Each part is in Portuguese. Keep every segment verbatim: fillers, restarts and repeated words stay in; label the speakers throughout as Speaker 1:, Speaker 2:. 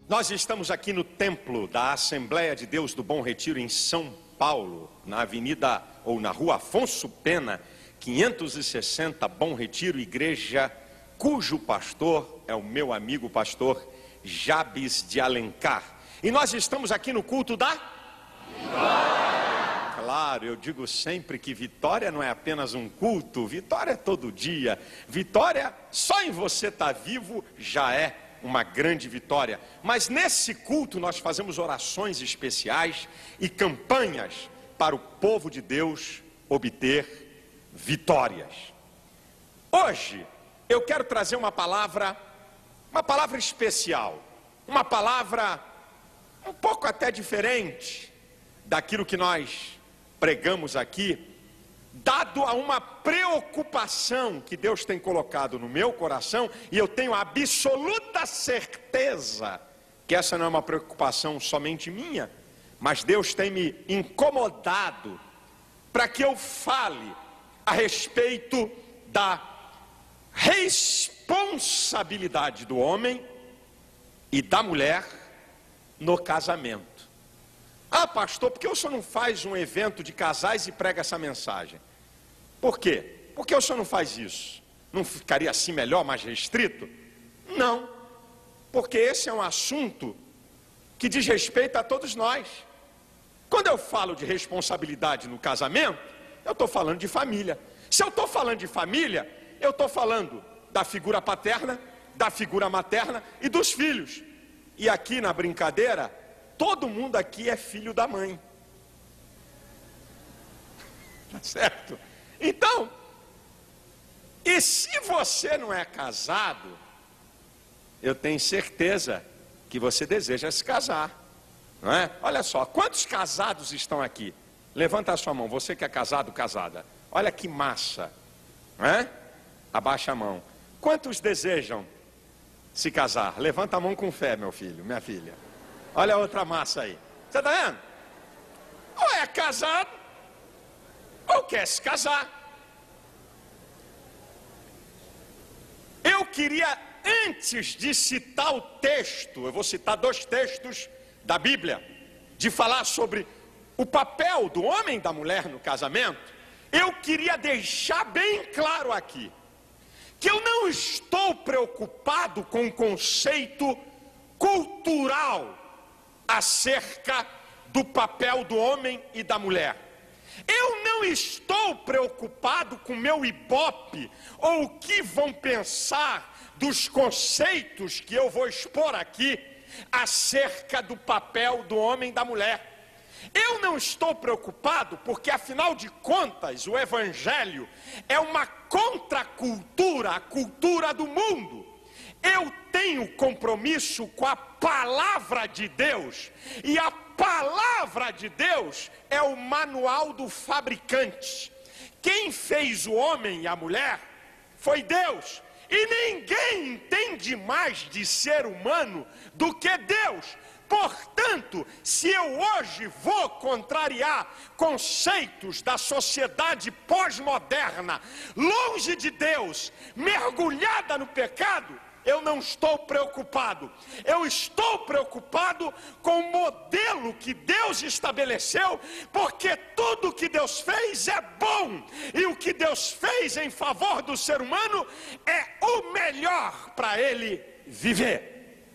Speaker 1: Nós estamos aqui no templo da Assembleia de Deus do Bom Retiro em São Paulo, na avenida ou na rua Afonso Pena, quinhentos e sessenta, Bom Retiro, igreja cujo pastor é o meu amigo pastor Jabes de Alencar. E nós estamos aqui no culto da vitória. Claro, eu digo sempre que vitória não é apenas um culto, vitória é todo dia. Vitória, só em você estar vivo já é uma grande vitória. Mas nesse culto nós fazemos orações especiais e campanhas para o povo de Deus obter vitórias. Hoje eu quero trazer uma palavra, uma palavra especial, uma palavra um pouco até diferente daquilo que nós pregamos aqui, dado a uma preocupação que Deus tem colocado no meu coração, e eu tenho absoluta certeza que essa não é uma preocupação somente minha, mas Deus tem me incomodado para que eu fale a respeito da responsabilidade do homem e da mulher no casamento. Ah, pastor, por que o senhor não faz um evento de casais e prega essa mensagem? Por quê? Por que o senhor não faz isso? Não ficaria assim melhor, mais restrito? Não, porque esse é um assunto que diz respeito a todos nós. Quando eu falo de responsabilidade no casamento, eu estou falando de família. Se eu estou falando de família, eu estou falando da figura paterna, da figura materna e dos filhos. E aqui na brincadeira, todo mundo aqui é filho da mãe. Tá certo? Então, e se você não é casado, eu tenho certeza que você deseja se casar, não é? Olha só, quantos casados estão aqui? Levanta a sua mão, você que é casado, casada. Olha que massa, não é? Abaixa a mão. Quantos desejam se casar? Levanta a mão com fé, meu filho, minha filha. Olha a outra massa aí. Você está vendo? Ou é casado, ou quer se casar. Eu queria, antes de citar o texto, eu vou citar dois textos da Bíblia, de falar sobre o papel do homem e da mulher no casamento, eu queria deixar bem claro aqui, que eu não estou preocupado com o conceito cultural acerca do papel do homem e da mulher. Eu não estou preocupado com o meu ibope ou o que vão pensar dos conceitos que eu vou expor aqui acerca do papel do homem e da mulher. Eu não estou preocupado porque, afinal de contas, o Evangelho é uma contracultura, a cultura do mundo. Eu tenho compromisso com a palavra de Deus, e a palavra de Deus é o manual do fabricante. Quem fez o homem e a mulher foi Deus, e ninguém entende mais de ser humano do que Deus. Portanto, se eu hoje vou contrariar conceitos da sociedade pós-moderna, longe de Deus, mergulhada no pecado, eu não estou preocupado. Eu estou preocupado com o modelo que Deus estabeleceu, porque tudo que Deus fez é bom, e o que Deus fez em favor do ser humano é o melhor para ele viver.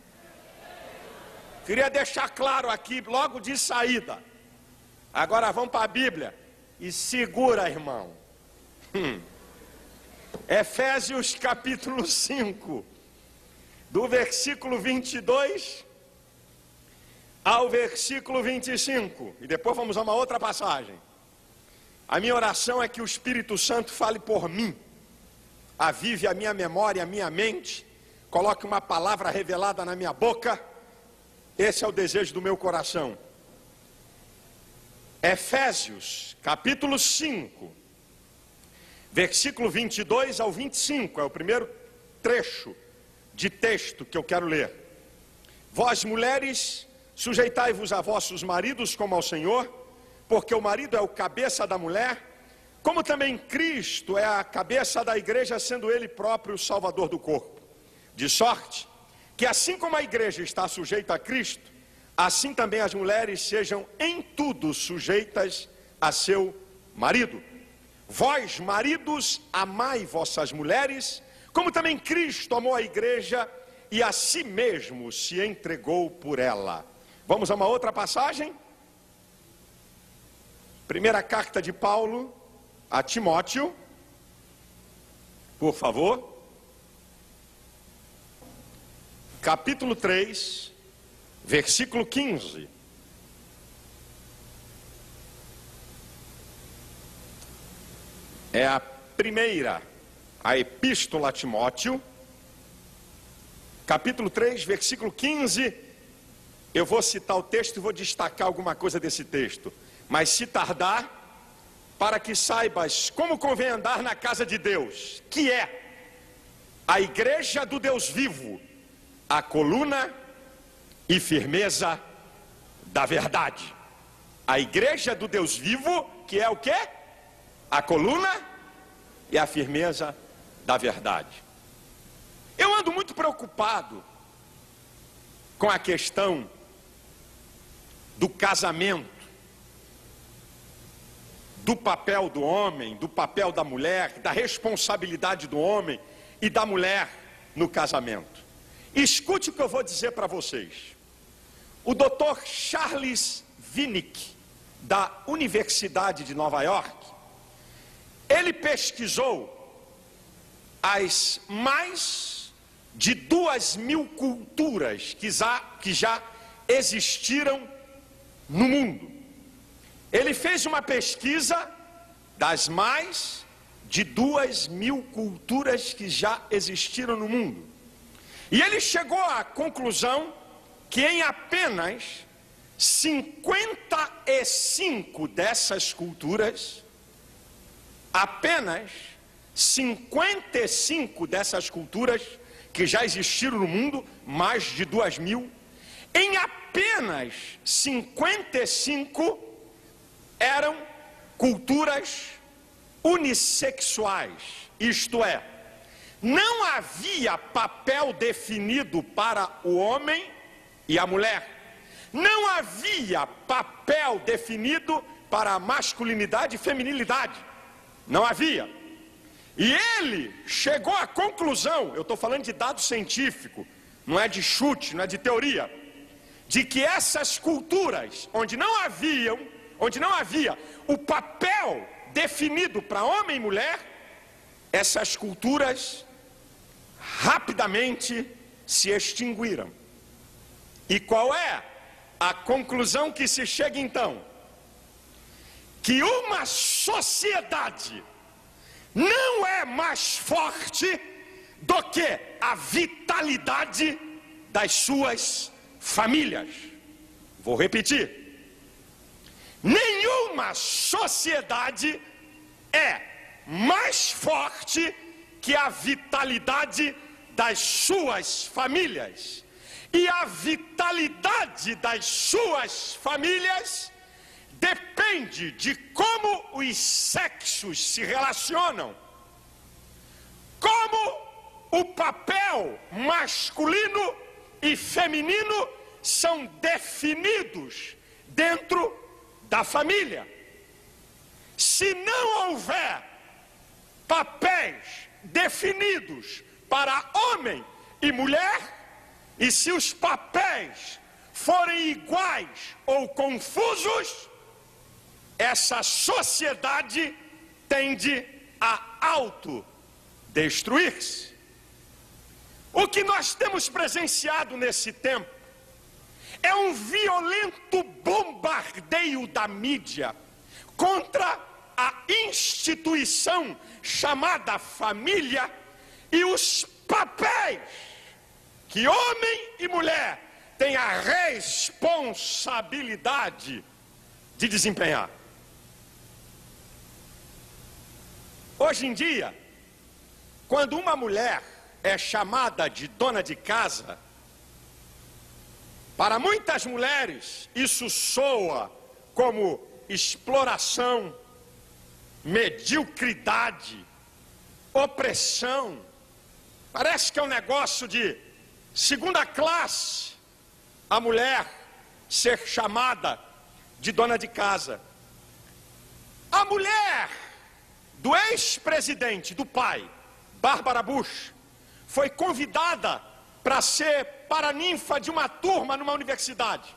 Speaker 1: Queria deixar claro aqui, logo de saída. Agora vamos para a Bíblia. E segura, irmão. Hum. Efésios capítulo cinco. Do versículo vinte e dois ao versículo vinte e cinco. E depois vamos a uma outra passagem. A minha oração é que o Espírito Santo fale por mim. Avive a minha memória, a minha mente. Coloque uma palavra revelada na minha boca. Esse é o desejo do meu coração. Efésios, capítulo cinco, versículo vinte e dois ao vinte e cinco, é o primeiro trecho de texto que eu quero ler. Vós, mulheres, sujeitai-vos a vossos maridos como ao Senhor, porque o marido é o cabeça da mulher, como também Cristo é a cabeça da igreja, sendo ele próprio o salvador do corpo. De sorte que assim como a igreja está sujeita a Cristo, assim também as mulheres sejam em tudo sujeitas a seu marido. Vós, maridos, amai vossas mulheres, como também Cristo amou a igreja e a si mesmo se entregou por ela. Vamos a uma outra passagem? Primeira carta de Paulo a Timóteo, por favor. Capítulo três, versículo quinze. É a primeira, a epístola a Timóteo, capítulo três, versículo quinze. Eu vou citar o texto e vou destacar alguma coisa desse texto. Mas se tardar, para que saibas como convém andar na casa de Deus, que é a igreja do Deus vivo, a coluna e firmeza da verdade. A igreja do Deus vivo, que é o quê? A coluna e a firmeza da verdade. Eu ando muito preocupado com a questão do casamento, do papel do homem, do papel da mulher, da responsabilidade do homem e da mulher no casamento. Escute o que eu vou dizer para vocês. O doutor Charles Winnick, da Universidade de Nova York, ele pesquisou as mais de duas mil culturas que já, que já existiram no mundo. Ele fez uma pesquisa das mais de duas mil culturas que já existiram no mundo. E ele chegou à conclusão que em apenas cinquenta e cinco dessas culturas, apenas cinquenta e cinco dessas culturas que já existiram no mundo, mais de duas mil, em apenas cinquenta e cinco eram culturas unissexuais, isto é, não havia papel definido para o homem e a mulher, não havia papel definido para a masculinidade e feminilidade, não havia. E ele chegou à conclusão, eu estou falando de dado científico, não é de chute, não é de teoria, de que essas culturas, onde não haviam, onde não havia o papel definido para homem e mulher, essas culturas rapidamente se extinguiram. E qual é a conclusão que se chega então? Que uma sociedade não é mais forte do que a vitalidade das suas famílias. Vou repetir. Nenhuma sociedade é mais forte que a vitalidade das suas famílias. E a vitalidade das suas famílias depende de como os sexos se relacionam, como o papel masculino e feminino são definidos dentro da família. Se não houver papéis definidos para homem e mulher, e se os papéis forem iguais ou confusos, essa sociedade tende a autodestruir-se. O que nós temos presenciado nesse tempo é um violento bombardeio da mídia contra a instituição chamada família e os papéis que homem e mulher têm a responsabilidade de desempenhar. Hoje em dia, quando uma mulher é chamada de dona de casa, para muitas mulheres isso soa como exploração, mediocridade, opressão. Parece que é um negócio de segunda classe a mulher ser chamada de dona de casa. A mulher do ex-presidente, do pai, Bárbara Bush, foi convidada para ser paraninfa de uma turma numa universidade.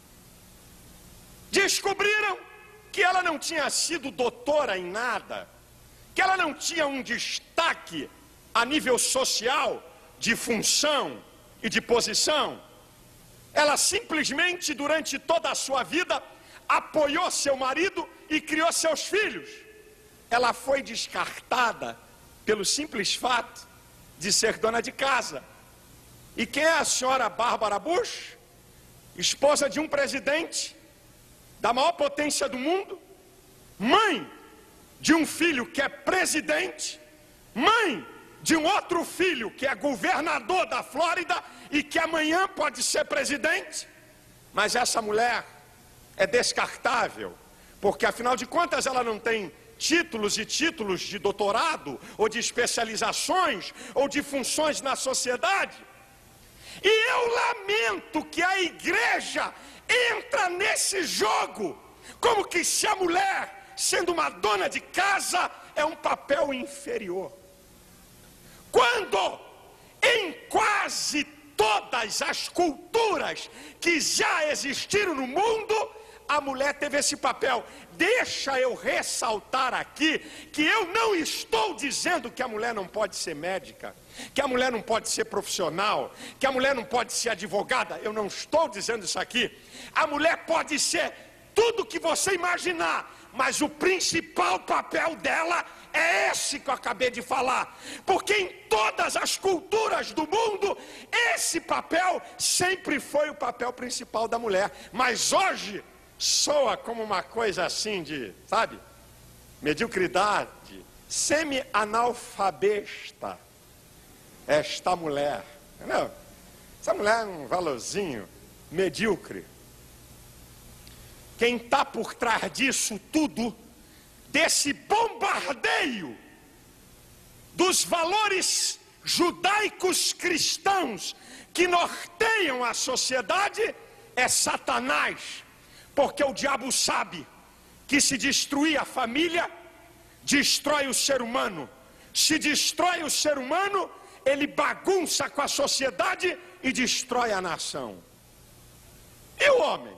Speaker 1: Descobriram que ela não tinha sido doutora em nada, que ela não tinha um destaque a nível social, de função e de posição. Ela simplesmente, durante toda a sua vida, apoiou seu marido e criou seus filhos. Ela foi descartada pelo simples fato de ser dona de casa. E quem é a senhora Bárbara Bush? Esposa de um presidente da maior potência do mundo, mãe de um filho que é presidente, mãe de um outro filho que é governador da Flórida e que amanhã pode ser presidente. Mas essa mulher é descartável, porque afinal de contas ela não tem títulos e títulos de doutorado, ou de especializações, ou de funções na sociedade. E eu lamento que a igreja entra nesse jogo, como que se a mulher, sendo uma dona de casa, é um papel inferior. Quando em quase todas as culturas que já existiram no mundo, a mulher teve esse papel. Deixa eu ressaltar aqui que eu não estou dizendo que a mulher não pode ser médica, que a mulher não pode ser profissional, que a mulher não pode ser advogada. Eu não estou dizendo isso aqui. A mulher pode ser tudo que você imaginar, mas o principal papel dela é esse que eu acabei de falar. Porque em todas as culturas do mundo, esse papel sempre foi o papel principal da mulher. Mas hoje soa como uma coisa assim de, sabe, mediocridade, semi-analfabesta. Esta mulher, entendeu? Essa mulher é um valorzinho medíocre. Quem está por trás disso tudo, desse bombardeio dos valores judaicos cristãos que norteiam a sociedade, é Satanás. Porque o diabo sabe que se destruir a família, destrói o ser humano. Se destrói o ser humano, ele bagunça com a sociedade e destrói a nação. E o homem?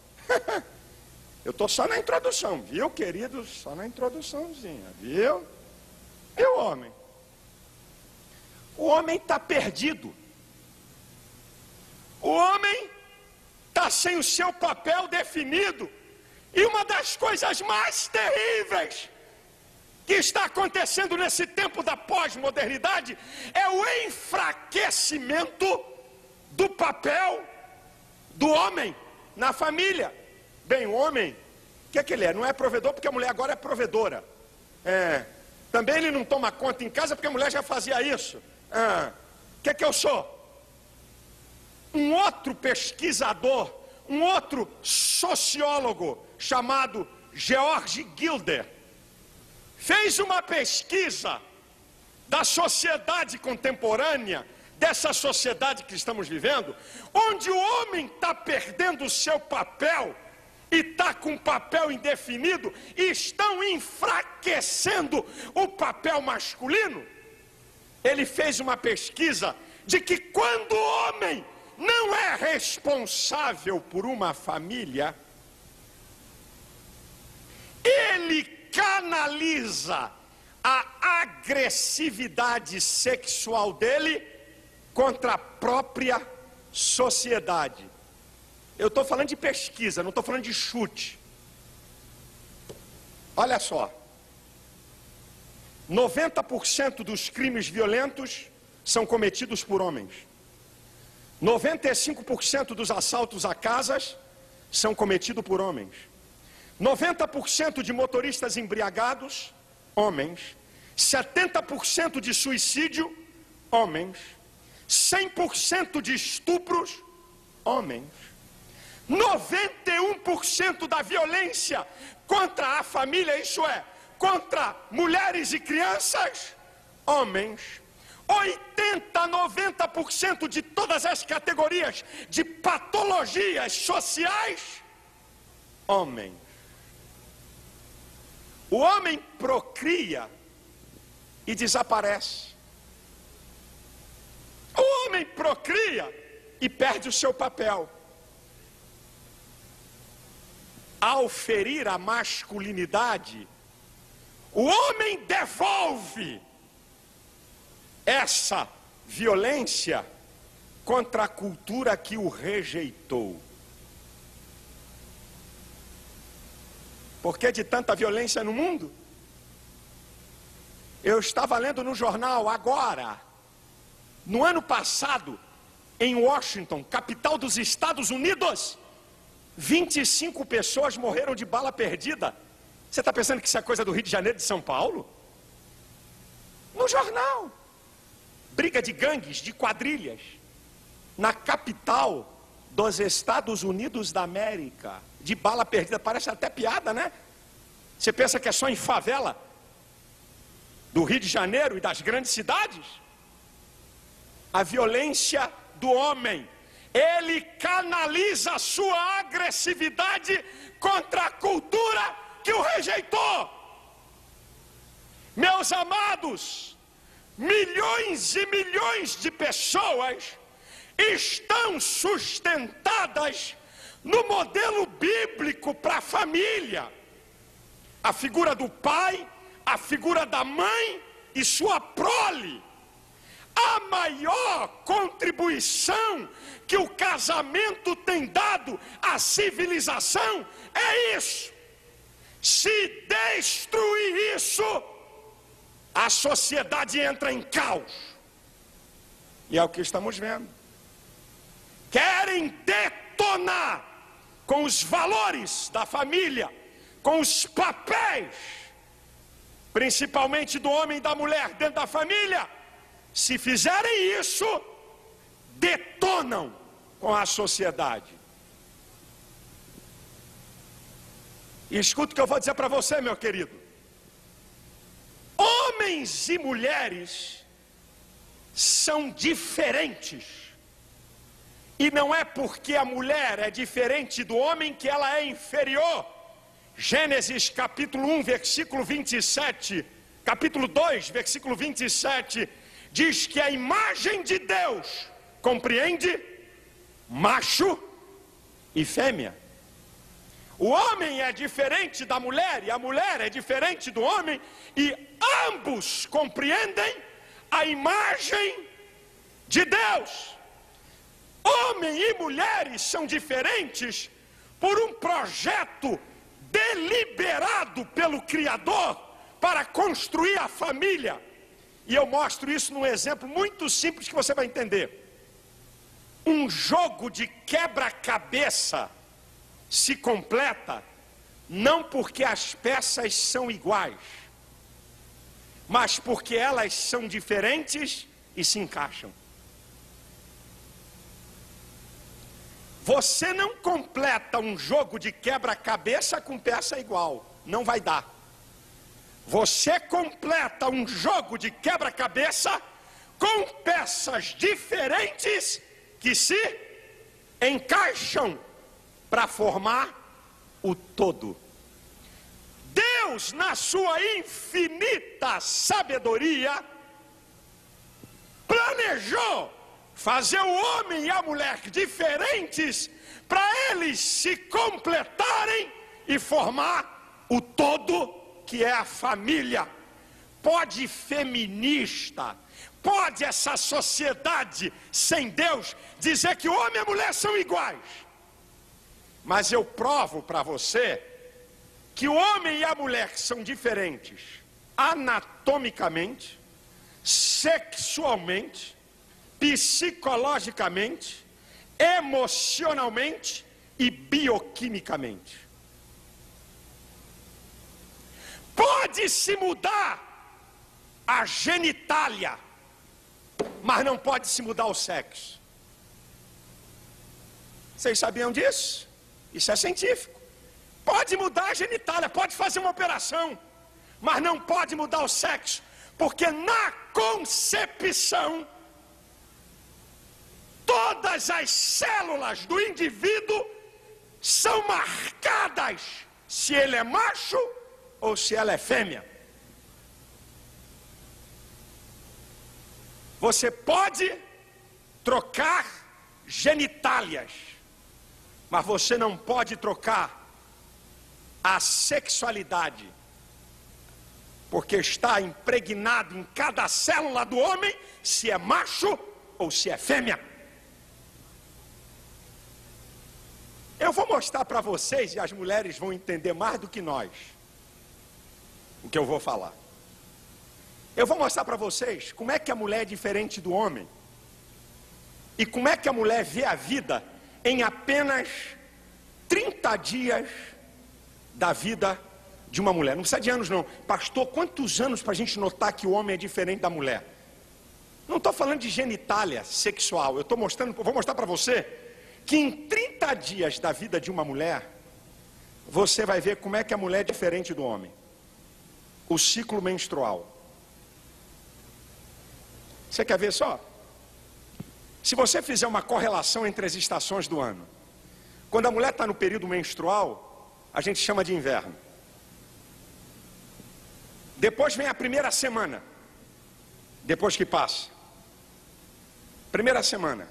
Speaker 1: Eu estou só na introdução, viu, queridos? Só na introduçãozinha, viu? E o homem? O homem está perdido. O homem está sem o seu papel definido. E uma das coisas mais terríveis que está acontecendo nesse tempo da pós-modernidade é o enfraquecimento do papel do homem na família. Bem, o homem, o que é que ele é? Não é provedor porque a mulher agora é provedora. É, também ele não toma conta em casa porque a mulher já fazia isso. Ah, o que é que eu sou? Um outro pesquisador, um outro sociólogo chamado George Gilder fez uma pesquisa da sociedade contemporânea, dessa sociedade que estamos vivendo, onde o homem está perdendo o seu papel e está com papel indefinido, e estão enfraquecendo o papel masculino. Ele fez uma pesquisa de que quando o homem não é responsável por uma família, ele canaliza a agressividade sexual dele contra a própria sociedade. Eu estou falando de pesquisa, não estou falando de chute. Olha só, noventa por cento dos crimes violentos são cometidos por homens. noventa e cinco por cento dos assaltos a casas são cometidos por homens. noventa por cento de motoristas embriagados, homens. setenta por cento de suicídio, homens. cem por cento de estupros, homens. noventa e um por cento da violência contra a família, isso é, contra mulheres e crianças, homens. oitenta, noventa por cento de todas as categorias de patologias sociais, homem. O homem procria e desaparece. O homem procria e perde o seu papel. Ao ferir a masculinidade, o homem devolve essa violência contra a cultura que o rejeitou. Por que de tanta violência no mundo? Eu estava lendo no jornal agora, no ano passado, em Washington, capital dos Estados Unidos, vinte e cinco pessoas morreram de bala perdida. Você está pensando que isso é coisa do Rio de Janeiro, de São Paulo? No jornal. Briga de gangues, de quadrilhas, na capital dos Estados Unidos da América, de bala perdida. Parece até piada, né? Você pensa que é só em favela do Rio de Janeiro e das grandes cidades? A violência do homem, ele canaliza a sua agressividade contra a cultura que o rejeitou. Meus amados, milhões e milhões de pessoas estão sustentadas no modelo bíblico para a família. A figura do pai, a figura da mãe e sua prole. A maior contribuição que o casamento tem dado à civilização é isso. Se destruir isso, a sociedade entra em caos. E é o que estamos vendo. Querem detonar com os valores da família, com os papéis, principalmente do homem e da mulher dentro da família. Se fizerem isso, detonam com a sociedade. E escuta o que eu vou dizer para você, meu querido. Homens e mulheres são diferentes. E não é porque a mulher é diferente do homem que ela é inferior. Gênesis capítulo um, versículo vinte e sete, capítulo dois, versículo vinte e sete, diz que a imagem de Deus compreende macho e fêmea. O homem é diferente da mulher e a mulher é diferente do homem, e ambos compreendem a imagem de Deus. Homem e mulheres são diferentes por um projeto deliberado pelo Criador para construir a família. E eu mostro isso num exemplo muito simples que você vai entender. Um jogo de quebra-cabeça se completa não porque as peças são iguais, mas porque elas são diferentes e se encaixam. Você não completa um jogo de quebra-cabeça com peça igual, não vai dar. Você completa um jogo de quebra-cabeça com peças diferentes que se encaixam para formar o todo. Deus, na sua infinita sabedoria, planejou fazer o homem e a mulher diferentes para eles se completarem e formar o todo que é a família. Pode feminista, pode essa sociedade sem Deus dizer que o homem e a mulher são iguais, mas eu provo para você que o homem e a mulher são diferentes anatomicamente, sexualmente, psicologicamente, emocionalmente e bioquimicamente. Pode-se mudar a genitália, mas não pode se mudar o sexo. Vocês sabiam disso? Isso é científico. Pode mudar a genitália, pode fazer uma operação, mas não pode mudar o sexo. Porque na concepção, todas as células do indivíduo são marcadas se ele é macho ou se ela é fêmea. Você pode trocar genitálias, mas você não pode trocar a sexualidade, porque está impregnado em cada célula do homem se é macho ou se é fêmea. Eu vou mostrar para vocês, e as mulheres vão entender mais do que nós o que eu vou falar. Eu vou mostrar para vocês como é que a mulher é diferente do homem e como é que a mulher vê a vida em apenas trinta dias da vida de uma mulher. Não precisa de anos não. Pastor, quantos anos para a gente notar que o homem é diferente da mulher? Não estou falando de genitália sexual. Eu estou mostrando, vou mostrar para você que em trinta dias da vida de uma mulher, você vai ver como é que a mulher é diferente do homem. O ciclo menstrual. Você quer ver só? Se você fizer uma correlação entre as estações do ano, quando a mulher está no período menstrual, a gente chama de inverno. Depois vem a primeira semana, depois que passa. Primeira semana,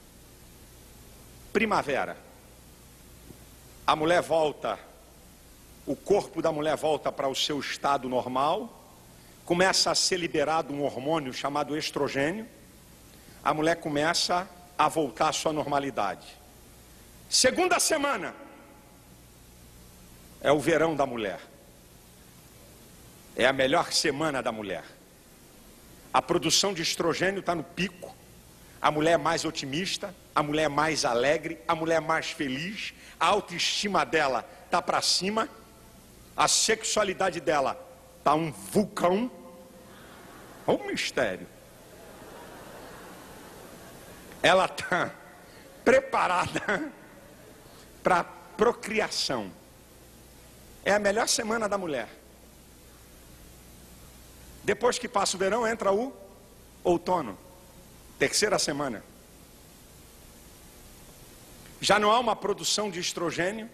Speaker 1: primavera. A mulher volta, o corpo da mulher volta para o seu estado normal, começa a ser liberado um hormônio chamado estrogênio, a mulher começa a voltar à sua normalidade. Segunda semana, é o verão da mulher. É a melhor semana da mulher. A produção de estrogênio está no pico, a mulher é mais otimista, a mulher é mais alegre, a mulher é mais feliz, a autoestima dela está para cima, a sexualidade dela está um vulcão. Olha o mistério. Ela está preparada para procriação. É a melhor semana da mulher. Depois que passa o verão, entra o outono. Terceira semana. Já não há uma produção de estrogênio.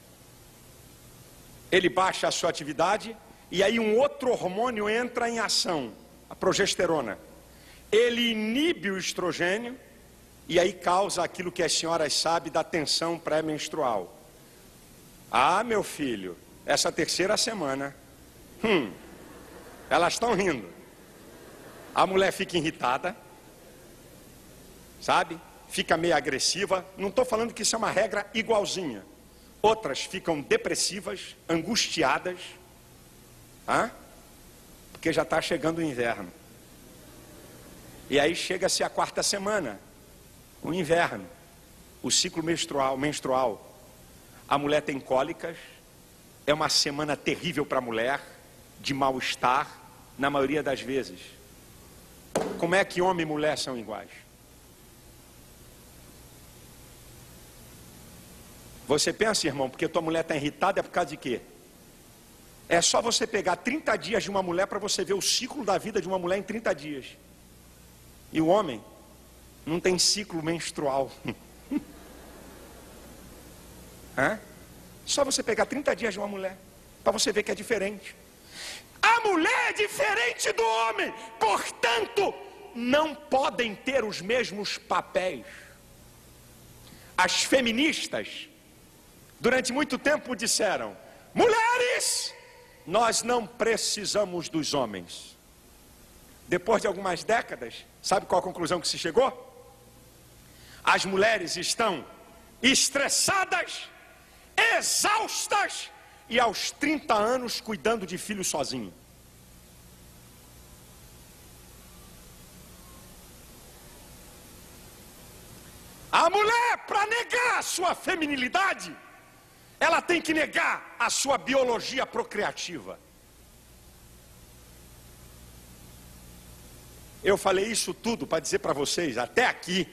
Speaker 1: Ele baixa a sua atividade. E aí um outro hormônio entra em ação. A progesterona. Ele inibe o estrogênio. E aí causa aquilo que as senhoras sabem da tensão pré-menstrual. Ah, meu filho, essa terceira semana, hum, elas estão rindo. A mulher fica irritada, sabe? Fica meio agressiva. Não estou falando que isso é uma regra igualzinha. Outras ficam depressivas, angustiadas, ah? Porque já está chegando o inverno. E aí chega-se a quarta semana. O inverno, o ciclo menstrual, menstrual, a mulher tem cólicas, é uma semana terrível para a mulher, de mal-estar, na maioria das vezes. Como é que homem e mulher são iguais? Você pensa, irmão, porque tua mulher está irritada, é por causa de quê? É só você pegar trinta dias de uma mulher para você ver o ciclo da vida de uma mulher em trinta dias. E o homem não tem ciclo menstrual. Hã? Só você pegar trinta dias de uma mulher, para você ver que é diferente. A mulher é diferente do homem, portanto, não podem ter os mesmos papéis. As feministas, durante muito tempo disseram: mulheres, nós não precisamos dos homens. Depois de algumas décadas, sabe qual a conclusão que se chegou? As mulheres estão estressadas, exaustas e aos trinta anos cuidando de filho sozinho. A mulher, para negar a sua feminilidade, ela tem que negar a sua biologia procriativa. Eu falei isso tudo para dizer para vocês, até aqui,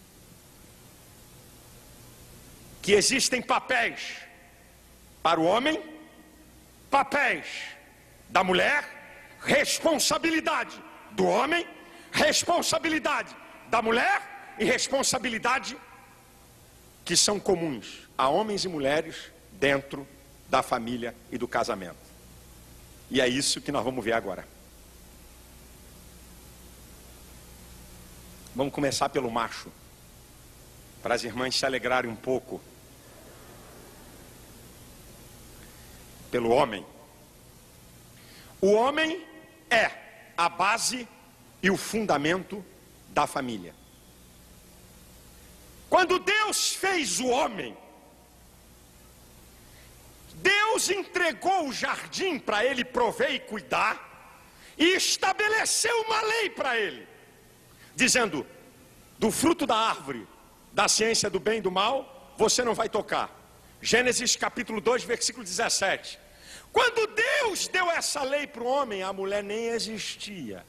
Speaker 1: que existem papéis para o homem, papéis da mulher, responsabilidade do homem, responsabilidade da mulher e responsabilidade que são comuns a homens e mulheres dentro da família e do casamento. E é isso que nós vamos ver agora. Vamos começar pelo macho, para as irmãs se alegrarem um pouco. Pelo homem. O homem é a base e o fundamento da família. Quando Deus fez o homem, Deus entregou o jardim para ele prover e cuidar, e estabeleceu uma lei para ele, dizendo: do fruto da árvore da ciência do bem e do mal você não vai tocar. Gênesis capítulo dois, versículo dezessete. Quando Deus deu essa lei para o homem, a mulher nem existia.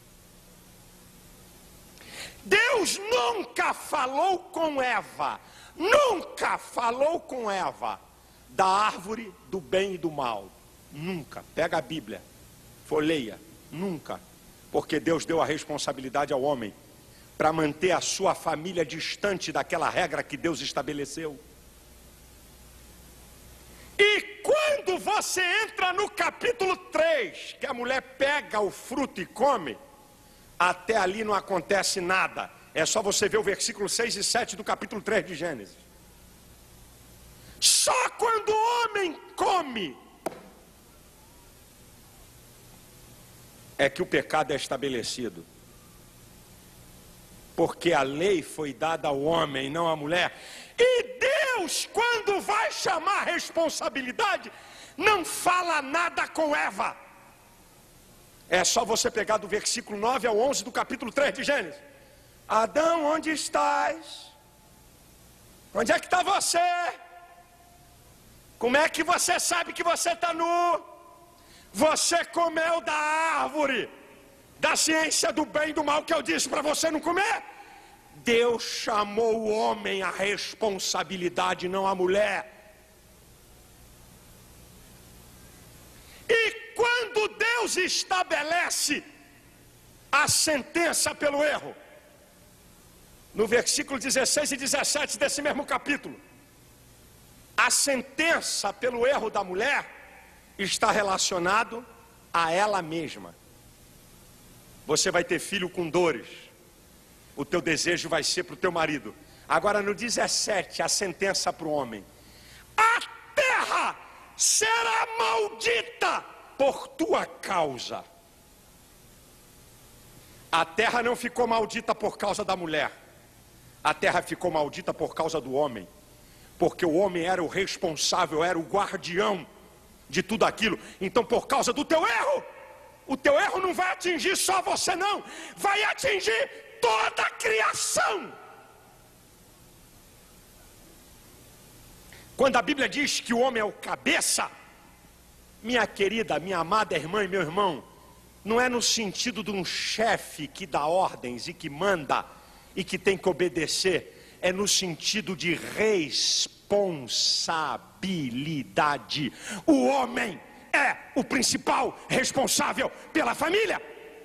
Speaker 1: Deus nunca falou com Eva, nunca falou com Eva da árvore do bem e do mal. Nunca. Pega a Bíblia, folheia, nunca. Porque Deus deu a responsabilidade ao homem para manter a sua família distante daquela regra que Deus estabeleceu. E quando você entra no capítulo três, que a mulher pega o fruto e come, até ali não acontece nada. É só você ver o versículo seis e sete do capítulo três de Gênesis. Só quando o homem come é que o pecado é estabelecido. Porque a lei foi dada ao homem, não à mulher. E Deus, quando vai chamar a responsabilidade, não fala nada com Eva. É só você pegar do versículo nove ao onze do capítulo três de Gênesis. Adão, onde estás? Onde é que está você? Como é que você sabe que você está nu? Você comeu da árvore da ciência do bem e do mal que eu disse para você não comer? Deus chamou o homem à responsabilidade, não a mulher. E quando Deus estabelece a sentença pelo erro, no versículo dezesseis e dezessete desse mesmo capítulo, a sentença pelo erro da mulher está relacionado a ela mesma. Você vai ter filho com dores, o teu desejo vai ser para o teu marido. Agora no dezessete, a sentença para o homem: a terra será maldita por tua causa. A terra não ficou maldita por causa da mulher, a terra ficou maldita por causa do homem, porque o homem era o responsável, era o guardião de tudo aquilo. Então, por causa do teu erro, o teu erro não vai atingir só você não, vai atingir toda a criação. Quando a Bíblia diz que o homem é o cabeça, minha querida, minha amada irmã e meu irmão, não é no sentido de um chefe que dá ordens e que manda e que tem que obedecer, é no sentido de responsabilidade. O homem é o principal responsável pela família.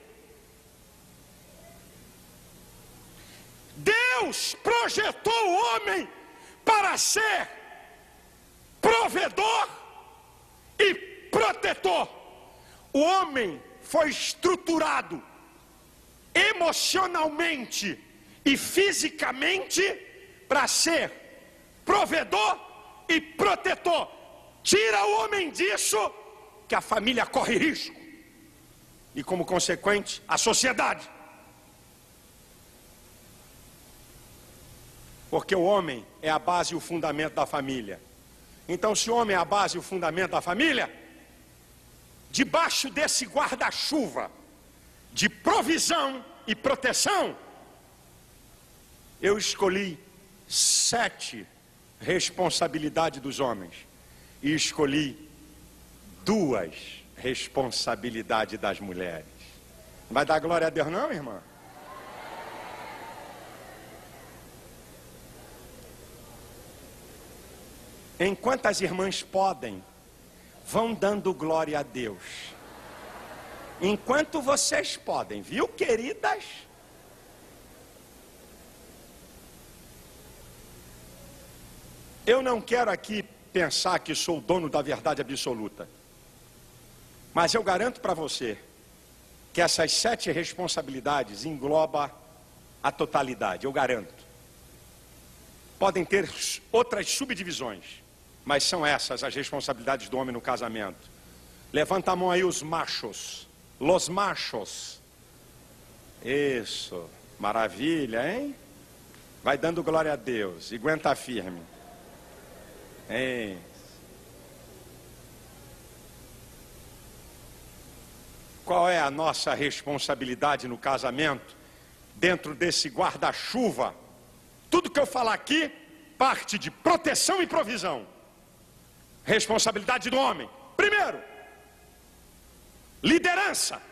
Speaker 1: Deus projetou o homem para ser provedor e protetor. O homem foi estruturado emocionalmente e fisicamente para ser provedor e protetor. Tira o homem disso, que a família corre risco, e como consequente a sociedade. Porque o homem é a base e o fundamento da família. Então, se o homem é a base e o fundamento da família, debaixo desse guarda-chuva de provisão e proteção, eu escolhi sete responsabilidades dos homens e escolhi duas responsabilidades das mulheres. Não vai dar glória a Deus não, irmã? Enquanto as irmãs podem, vão dando glória a Deus. Enquanto vocês podem, viu, queridas? Eu não quero aqui pensar que sou o dono da verdade absoluta. Mas eu garanto para você que essas sete responsabilidades englobam a totalidade, eu garanto. Podem ter outras subdivisões, mas são essas as responsabilidades do homem no casamento. Levanta a mão aí os machos, los machos. Isso, maravilha, hein? Vai dando glória a Deus e aguenta firme. Hein? Qual é a nossa responsabilidade no casamento, dentro desse guarda-chuva? Tudo que eu falar aqui parte de proteção e provisão. Responsabilidade do homem. Primeiro, liderança.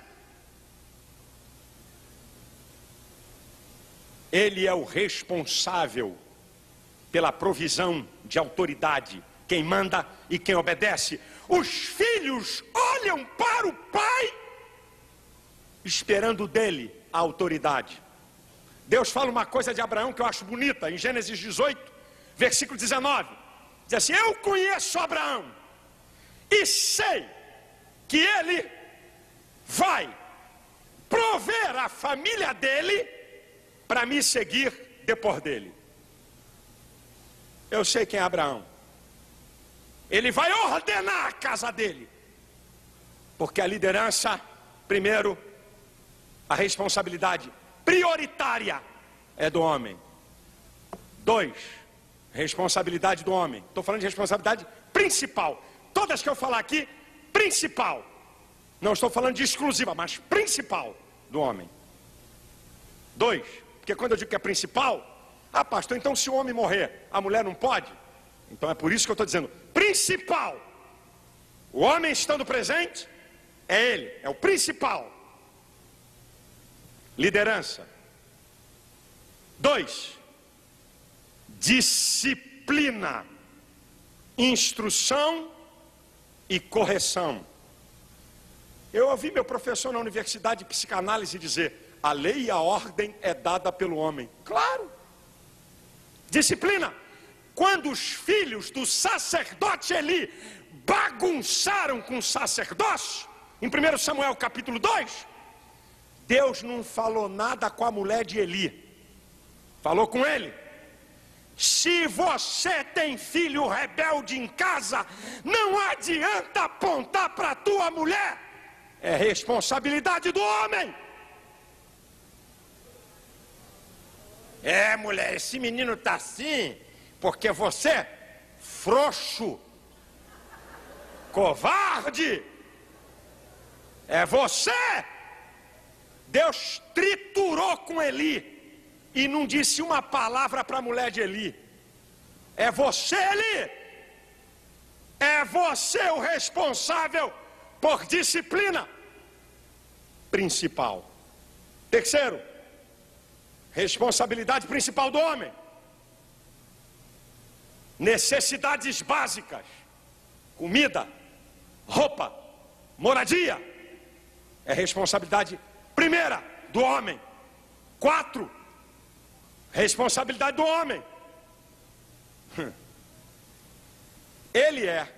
Speaker 1: Ele é o responsável pela provisão de autoridade. Quem manda e quem obedece. Os filhos olham para o pai esperando dele a autoridade. Deus fala uma coisa de Abraão que eu acho bonita, em Gênesis dezoito, versículo dezenove. Diz assim: eu conheço Abraão e sei que ele vai prover a família dele para me seguir depois dele. Eu sei quem é Abraão. Ele vai ordenar a casa dele. Porque a liderança, primeiro, a responsabilidade prioritária é do homem. Dois, responsabilidade do homem. Estou falando de responsabilidade principal. Todas que eu falar aqui, principal. Não estou falando de exclusiva, mas principal do homem. Dois, porque quando eu digo que é principal, ah, pastor, então se o homem morrer, a mulher não pode? Então é por isso que eu estou dizendo, principal. O homem estando presente, é ele, é o principal. Liderança. Dois, disciplina, instrução e correção. Eu ouvi meu professor na universidade de psicanálise dizer: a lei e a ordem é dada pelo homem. Claro. Disciplina. Quando os filhos do sacerdote Eli bagunçaram com o sacerdócio, em primeiro Samuel capítulo dois, Deus não falou nada com a mulher de Eli. Falou com ele: se você tem filho rebelde em casa, não adianta apontar para a tua mulher. É responsabilidade do homem. É, mulher, esse menino está assim porque você, frouxo, covarde, é você. Deus triturou com Eli e não disse uma palavra para a mulher de Eli. É você, Eli. É você o responsável por disciplina principal. Terceiro, responsabilidade principal do homem. Necessidades básicas: comida, roupa, moradia. É responsabilidade primeira do homem. Quatro, responsabilidade do homem. Ele é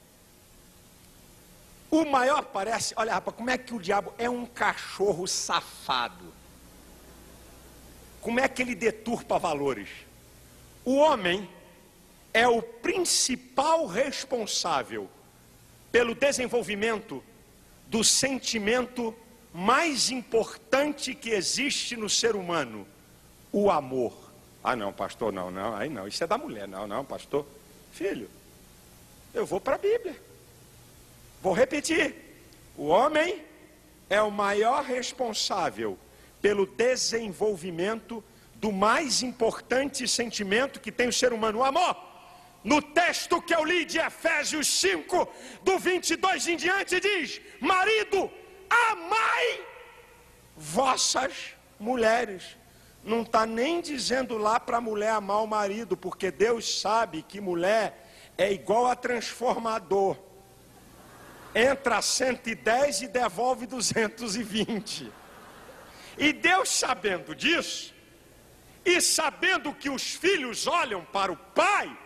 Speaker 1: o maior, parece, olha rapaz, como é que o diabo é um cachorro safado. Como é que ele deturpa valores? O homem é o principal responsável pelo desenvolvimento do sentimento mais importante que existe no ser humano: o amor. Ah não, pastor, não, não, aí não, isso é da mulher. Não, não, pastor. Filho, eu vou para a Bíblia. Vou repetir: o homem é o maior responsável pelo desenvolvimento do mais importante sentimento que tem o ser humano: o amor. No texto que eu li de Efésios cinco, do vinte e dois em diante, diz: marido, amai vossas mulheres. Não está nem dizendo lá para a mulher amar o marido, porque Deus sabe que mulher é igual a transformador. entra cento e dez e devolve duzentos e vinte. E Deus, sabendo disso, e sabendo que os filhos olham para o pai,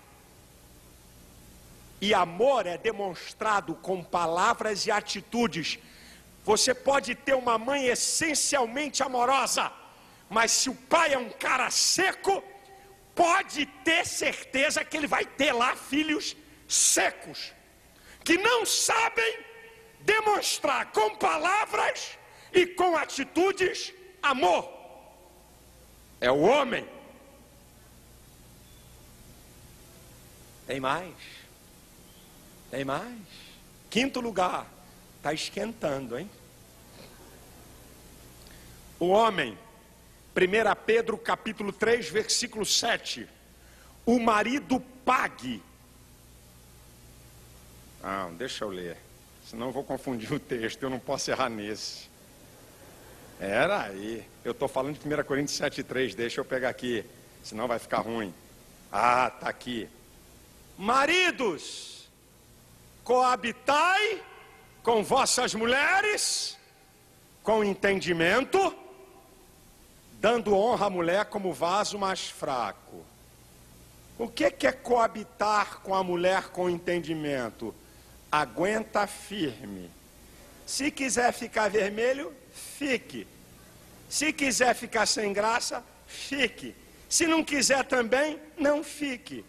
Speaker 1: e amor é demonstrado com palavras e atitudes. Você pode ter uma mãe essencialmente amorosa, mas se o pai é um cara seco, pode ter certeza que ele vai ter lá filhos secos, que não sabem demonstrar com palavras e com atitudes amor. É o homem. Tem mais. Tem mais. Quinto lugar. Está esquentando, hein? O homem. primeira Pedro capítulo três, versículo sete. O marido pague. Ah, deixa eu ler. Senão eu vou confundir o texto. Eu não posso errar nesse. Era aí. Eu estou falando de primeira Coríntios sete, três. Deixa eu pegar aqui. Senão vai ficar ruim. Ah, está aqui. Maridos, coabitai com vossas mulheres com entendimento, dando honra à mulher como vaso mais fraco. O que é coabitar com a mulher com entendimento? Aguenta firme. Se quiser ficar vermelho, fique. Se quiser ficar sem graça, fique. Se não quiser também, não fique.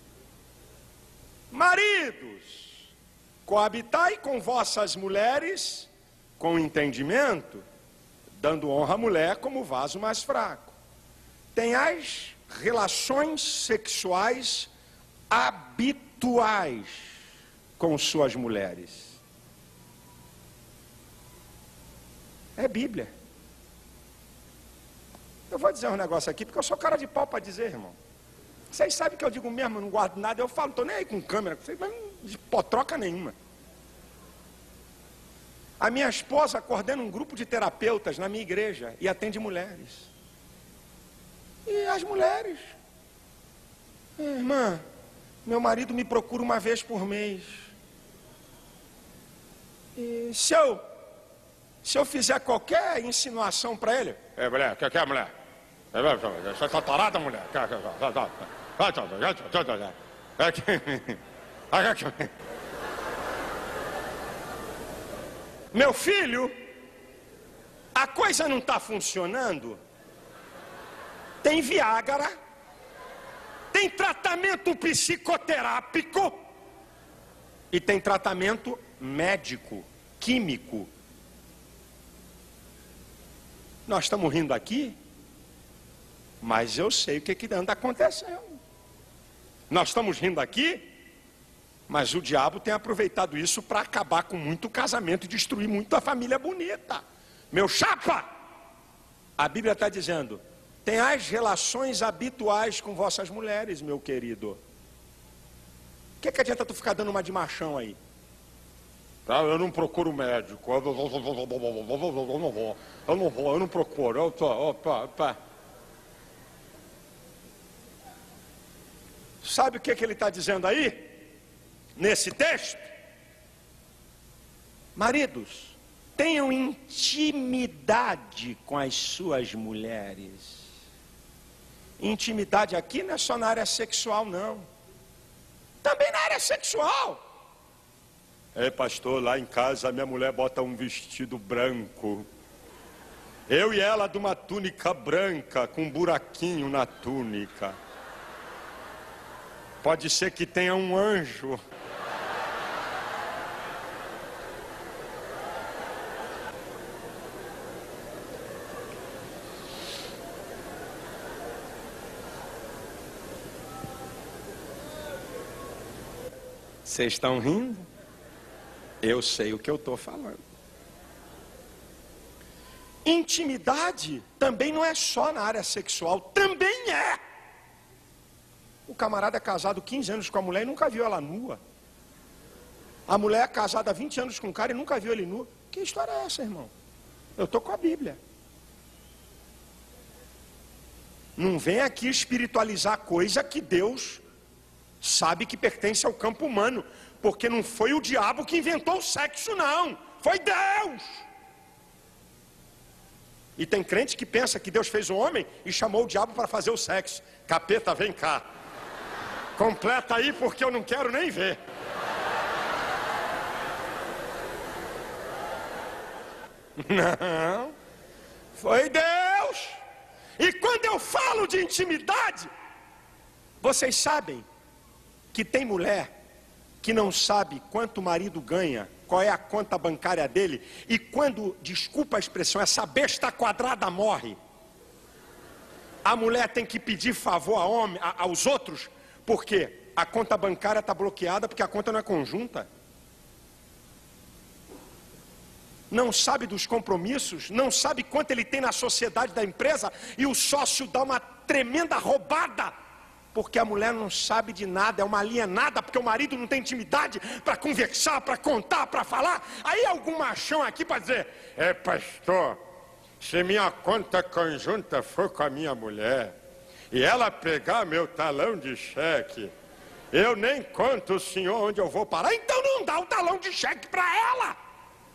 Speaker 1: Maridos, coabitai com vossas mulheres com entendimento, dando honra à mulher como vaso mais fraco. Tenhais relações sexuais habituais com suas mulheres. É Bíblia. Eu vou dizer um negócio aqui, porque eu sou cara de pau para dizer, irmão. Vocês sabem que eu digo mesmo, não guardo nada, eu falo, não estou nem aí com câmera, de potroca nenhuma. A minha esposa coordena um grupo de terapeutas na minha igreja e atende mulheres. E as mulheres, irmã, meu marido me procura uma vez por mês. E se eu, se eu fizer qualquer insinuação para ele, é mulher, o que, que é mulher? Você está tarada, mulher? Meu filho, a coisa não está funcionando. Tem Viagra, tem tratamento psicoterápico e tem tratamento médico, químico. Nós estamos rindo aqui, mas eu sei o que, que anda acontecendo. Nós estamos rindo aqui, mas o diabo tem aproveitado isso para acabar com muito casamento e destruir muita família bonita. Meu chapa, a Bíblia está dizendo, tenhais relações habituais com vossas mulheres, meu querido. O que, que adianta tu ficar dando uma de machão aí? Ah, eu não procuro médico. Eu não vou, eu não vou, eu não procuro. Eu tô, opa, opa. Sabe o que, que ele está dizendo aí? Nesse texto? Maridos, tenham intimidade com as suas mulheres. Intimidade aqui não é só na área sexual, não. Também na área sexual. É, pastor, lá em casa a minha mulher bota um vestido branco. Eu e ela de uma túnica branca, com um buraquinho na túnica. Pode ser que tenha um anjo. Vocês estão rindo? Eu sei o que eu estou falando. Intimidade também não é só na área sexual, também é. O camarada é casado quinze anos com a mulher e nunca viu ela nua. A mulher é casada há vinte anos com o cara e nunca viu ele nu. Que história é essa, irmão? Eu estou com a Bíblia. Não vem aqui espiritualizar coisa que Deus sabe que pertence ao campo humano, porque não foi o diabo que inventou o sexo, não, foi Deus. E tem crente que pensa que Deus fez o homem e chamou o diabo para fazer o sexo. Capeta, vem cá, completa aí, porque eu não quero nem ver. Não, foi Deus. E quando eu falo de intimidade, vocês sabem que tem mulher que não sabe quanto o marido ganha, qual é a conta bancária dele, e quando, desculpa a expressão, essa besta quadrada morre, a mulher tem que pedir favor a homem, a, aos outros, porque a conta bancária está bloqueada, porque a conta não é conjunta. Não sabe dos compromissos, não sabe quanto ele tem na sociedade da empresa, e o sócio dá uma tremenda roubada, porque a mulher não sabe de nada, é uma alienada, porque o marido não tem intimidade para conversar, para contar, para falar. Aí algum machão aqui para dizer: é, pastor, se minha conta conjunta for com a minha mulher, e ela pegar meu talão de cheque, eu nem conto o senhor onde eu vou parar. Então não dá o talão de cheque para ela.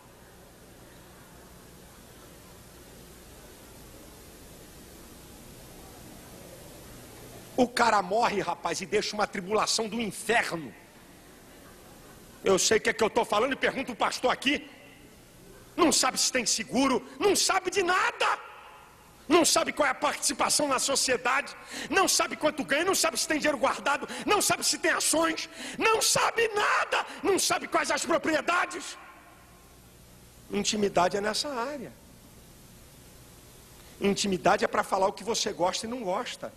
Speaker 1: O cara morre, rapaz, e deixa uma tribulação do inferno. Eu sei o que é que eu estou falando e pergunto o pastor aqui. Não sabe se tem seguro, não sabe de nada. Não sabe qual é a participação na sociedade, não sabe quanto ganha, não sabe se tem dinheiro guardado, não sabe se tem ações, não sabe nada, não sabe quais as propriedades. Intimidade é nessa área. Intimidade é para falar o que você gosta e não gosta.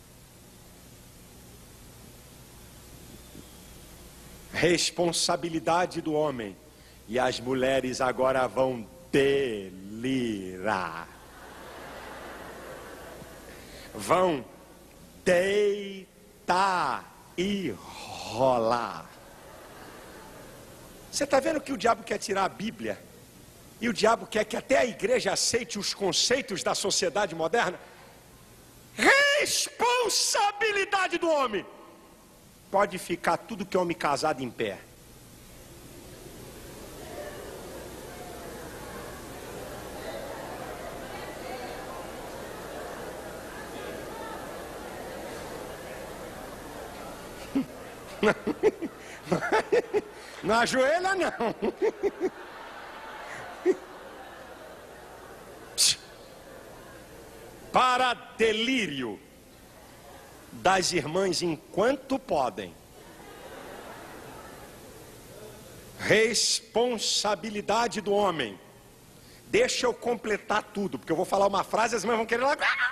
Speaker 1: Responsabilidade do homem. E as mulheres agora vão delirar. Vão deitar e rolar. Você está vendo que o diabo quer tirar a Bíblia? E o diabo quer que até a igreja aceite os conceitos da sociedade moderna? Responsabilidade do homem. Pode ficar tudo que é homem casado em pé. Não, não ajoelha não. Para delírio das irmãs enquanto podem. Responsabilidade do homem. Deixa eu completar tudo, porque eu vou falar uma frase e as irmãs vão querer lá.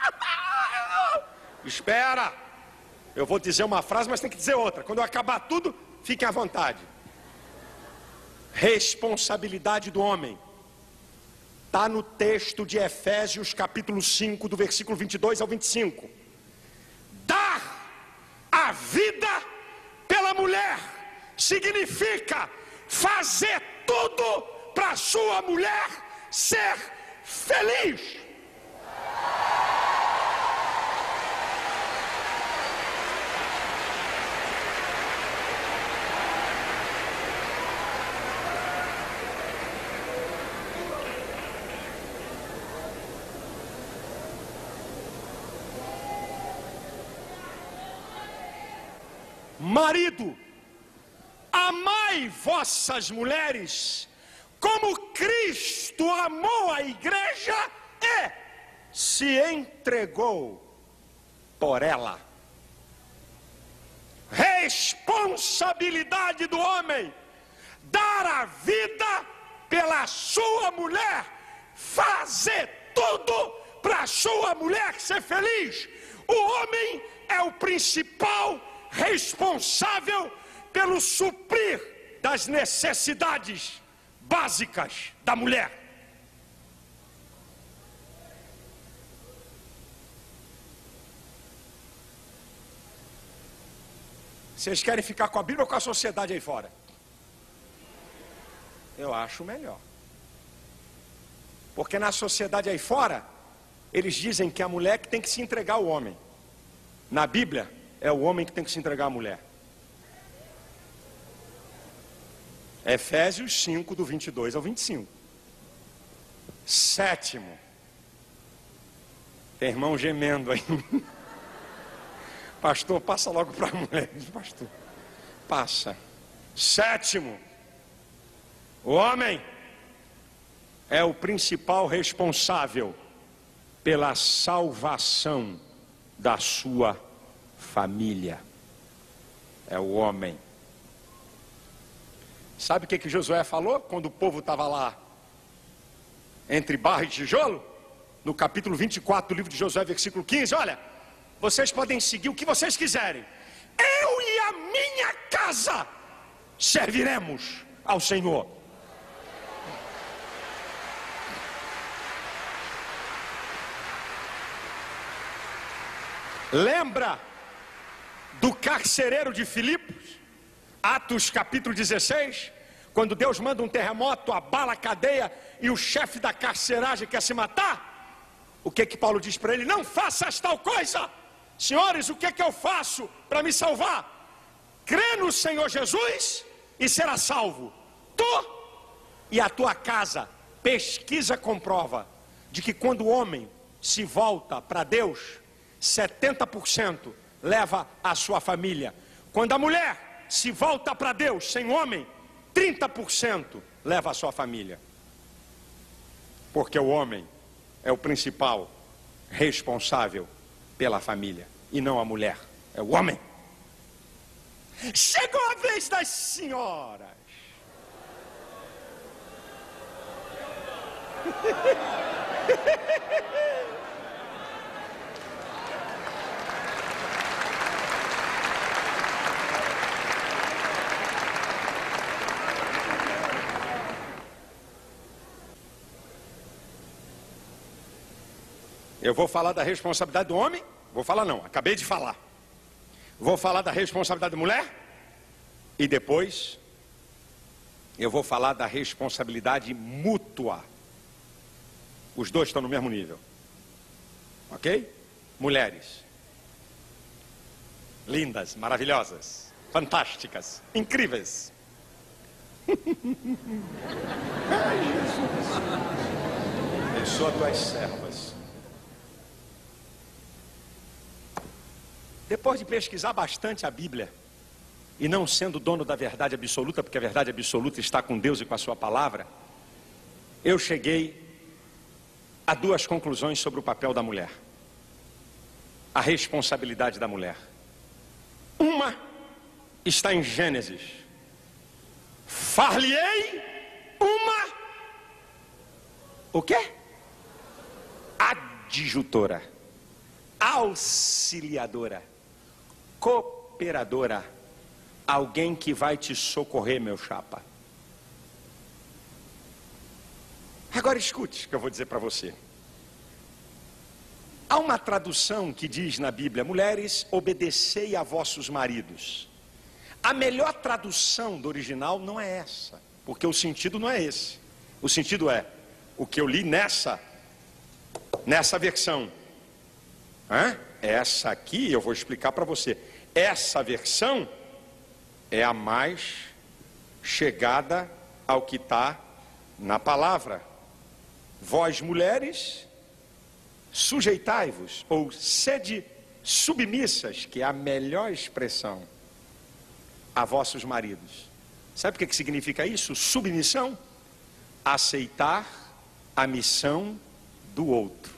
Speaker 1: Espera. Eu vou dizer uma frase, mas tem que dizer outra. Quando eu acabar tudo, fiquem à vontade. Responsabilidade do homem. Está no texto de Efésios, capítulo cinco, do versículo vinte e dois ao vinte e cinco. Dar a vida pela mulher significa fazer tudo para a sua mulher ser feliz. Marido, amai vossas mulheres como Cristo amou a igreja e se entregou por ela. Responsabilidade do homem, dar a vida pela sua mulher, fazer tudo para a sua mulher ser feliz. O homem é o principal responsável pelo suprir das necessidades básicas da mulher. Vocês querem ficar com a Bíblia ou com a sociedade aí fora? Eu acho melhor. Porque na sociedade aí fora, eles dizem que a mulher que tem que se entregar ao homem. Na Bíblia, é o homem que tem que se entregar à mulher. Efésios cinco, do vinte e dois ao vinte e cinco. Sétimo. Tem irmão gemendo aí. Pastor, passa logo para a mulher. Pastor, passa. Sétimo. O homem é o principal responsável pela salvação da sua família. É o homem. Sabe o que que Josué falou quando o povo estava lá entre barro e tijolo? No capítulo vinte e quatro do livro de Josué, versículo quinze, olha, vocês podem seguir o que vocês quiserem. Eu e a minha casa serviremos ao Senhor. Lembra do carcereiro de Filipos? Atos capítulo dezesseis, quando Deus manda um terremoto, abala a cadeia e o chefe da carceragem quer se matar? O que que Paulo diz para ele? Não faças tal coisa. Senhores, o que que eu faço para me salvar? Crê no Senhor Jesus e será salvo. Tu e a tua casa. Pesquisa comprova de que quando o homem se volta para Deus, setenta por cento leva a sua família. Quando a mulher se volta para Deus sem homem, trinta por cento leva a sua família. Porque o homem é o principal responsável pela família e não a mulher, é o homem. Chegou a vez das senhoras. Eu vou falar da responsabilidade do homem? Vou falar não, acabei de falar. Vou falar da responsabilidade da mulher. E depois eu vou falar da responsabilidade mútua. Os dois estão no mesmo nível. Ok? Mulheres. Lindas, maravilhosas, fantásticas, incríveis. Ai, Jesus. Abençoa tuas servas. Depois de pesquisar bastante a Bíblia, e não sendo dono da verdade absoluta, porque a verdade absoluta está com Deus e com a sua palavra, eu cheguei a duas conclusões sobre o papel da mulher. A responsabilidade da mulher. Uma está em Gênesis. Far-lhe-ei uma... O quê? Adjutora. Auxiliadora. Cooperadora. Alguém que vai te socorrer, meu chapa. Agora escute o que eu vou dizer para você. Há uma tradução que diz na Bíblia: mulheres, obedecei a vossos maridos. A melhor tradução do original não é essa, porque o sentido não é esse. O sentido é o que eu li nessa nessa versão. Hã? Essa aqui eu vou explicar para você. Essa versão é a mais chegada ao que está na palavra. Vós, mulheres, sujeitai-vos, ou sede submissas, que é a melhor expressão, a vossos maridos. Sabe o que, que significa isso? Submissão? Aceitar a missão do outro.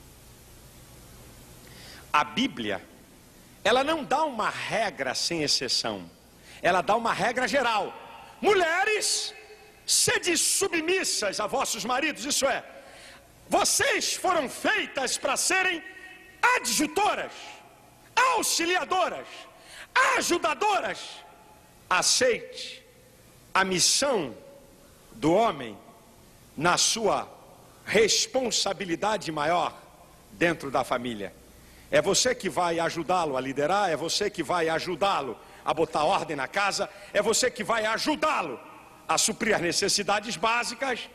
Speaker 1: A Bíblia, ela não dá uma regra sem exceção. Ela dá uma regra geral. Mulheres, sede submissas a vossos maridos. Isso é, vocês foram feitas para serem adjutoras, auxiliadoras, ajudadoras. Aceite a missão do homem na sua responsabilidade maior dentro da família. É você que vai ajudá-lo a liderar, é você que vai ajudá-lo a botar ordem na casa, é você que vai ajudá-lo a suprir as necessidades básicas.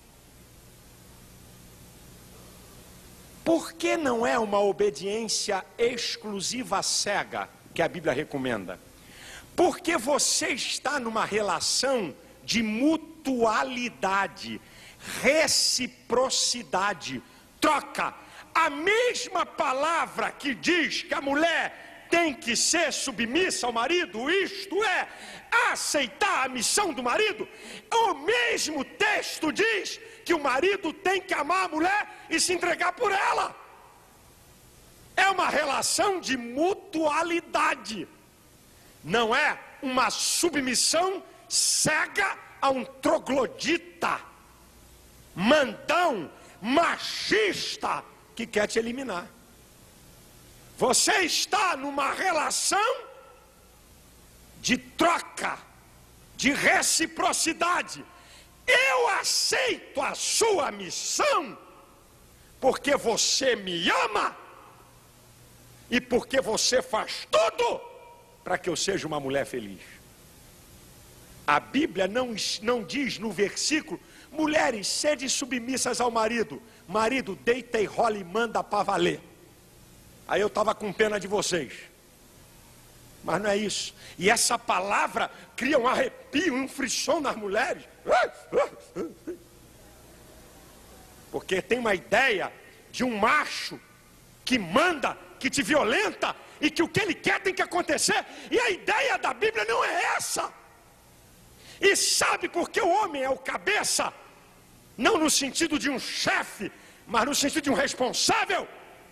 Speaker 1: Por que não é uma obediência exclusiva cega que a Bíblia recomenda? Porque você está numa relação de mutualidade, reciprocidade, troca. A mesma palavra que diz que a mulher tem que ser submissa ao marido, isto é, aceitar a missão do marido, o mesmo texto diz que o marido tem que amar a mulher e se entregar por ela. É uma relação de mutualidade, não é uma submissão cega a um troglodita, mandão, machista, que quer te eliminar. Você está numa relação de troca, de reciprocidade. Eu aceito a sua missão porque você me ama e porque você faz tudo para que eu seja uma mulher feliz. A Bíblia não, não diz no versículo: mulheres, sede submissas ao marido. Marido, deita e rola e manda para valer. Aí eu estava com pena de vocês. Mas não é isso. E essa palavra cria um arrepio, um frisson nas mulheres. Porque tem uma ideia de um macho que manda, que te violenta, e que o que ele quer tem que acontecer. E a ideia da Bíblia não é essa. E sabe por que o homem é o cabeça? Não no sentido de um chefe, mas no sentido de um responsável.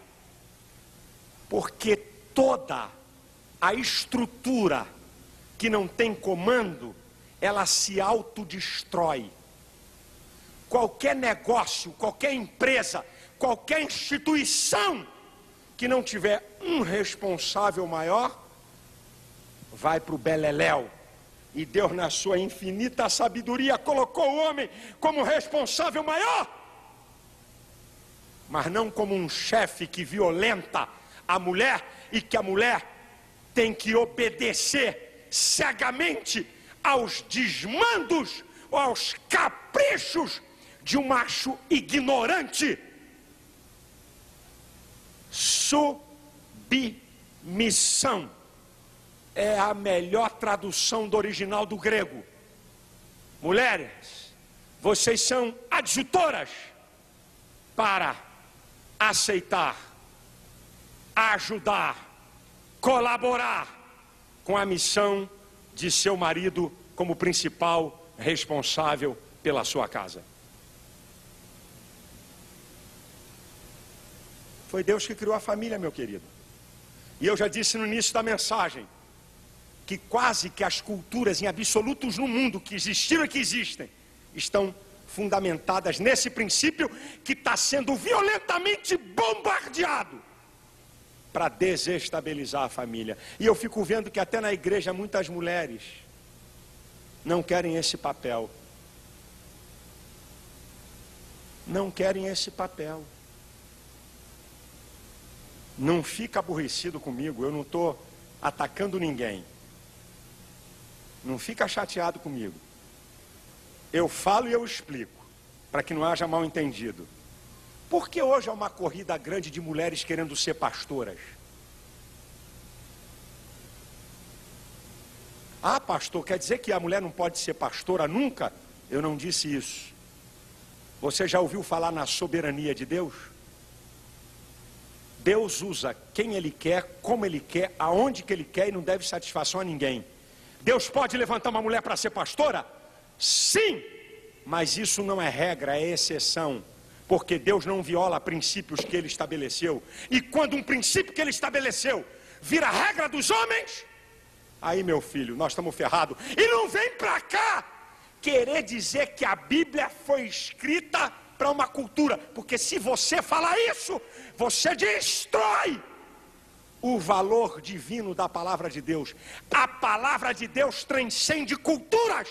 Speaker 1: Porque toda a estrutura que não tem comando, ela se autodestrói. Qualquer negócio, qualquer empresa, qualquer instituição que não tiver um responsável maior, vai para o beleléu. E Deus, na sua infinita sabedoria, colocou o homem como responsável maior, mas não como um chefe que violenta a mulher e que a mulher tem que obedecer cegamente aos desmandos ou aos caprichos de um macho ignorante. Submissão é a melhor tradução do original do grego. Mulheres, vocês são adjutoras para aceitar, ajudar, colaborar com a missão de seu marido como principal responsável pela sua casa. Foi Deus que criou a família, meu querido. E eu já disse no início da mensagem que quase que as culturas em absolutos no mundo que existiram e que existem estão fundamentadas nesse princípio que está sendo violentamente bombardeado para desestabilizar a família. E eu fico vendo que até na igreja muitas mulheres não querem esse papel. Não querem esse papel. Não fica aborrecido comigo, eu não estou atacando ninguém. Não fica chateado comigo. Eu falo e eu explico, para que não haja mal entendido. Porque hoje é uma corrida grande de mulheres querendo ser pastoras. Ah, pastor, quer dizer que a mulher não pode ser pastora nunca? Eu não disse isso. Você já ouviu falar na soberania de Deus? Deus usa quem Ele quer, como Ele quer, aonde que Ele quer e não deve satisfação a ninguém. Deus pode levantar uma mulher para ser pastora? Sim, mas isso não é regra, é exceção. Porque Deus não viola princípios que Ele estabeleceu. E quando um princípio que Ele estabeleceu vira regra dos homens, aí, meu filho, nós estamos ferrados. E não vem para cá querer dizer que a Bíblia foi escrita para uma cultura. Porque se você falar isso, você destrói o valor divino da palavra de Deus. A palavra de Deus transcende culturas.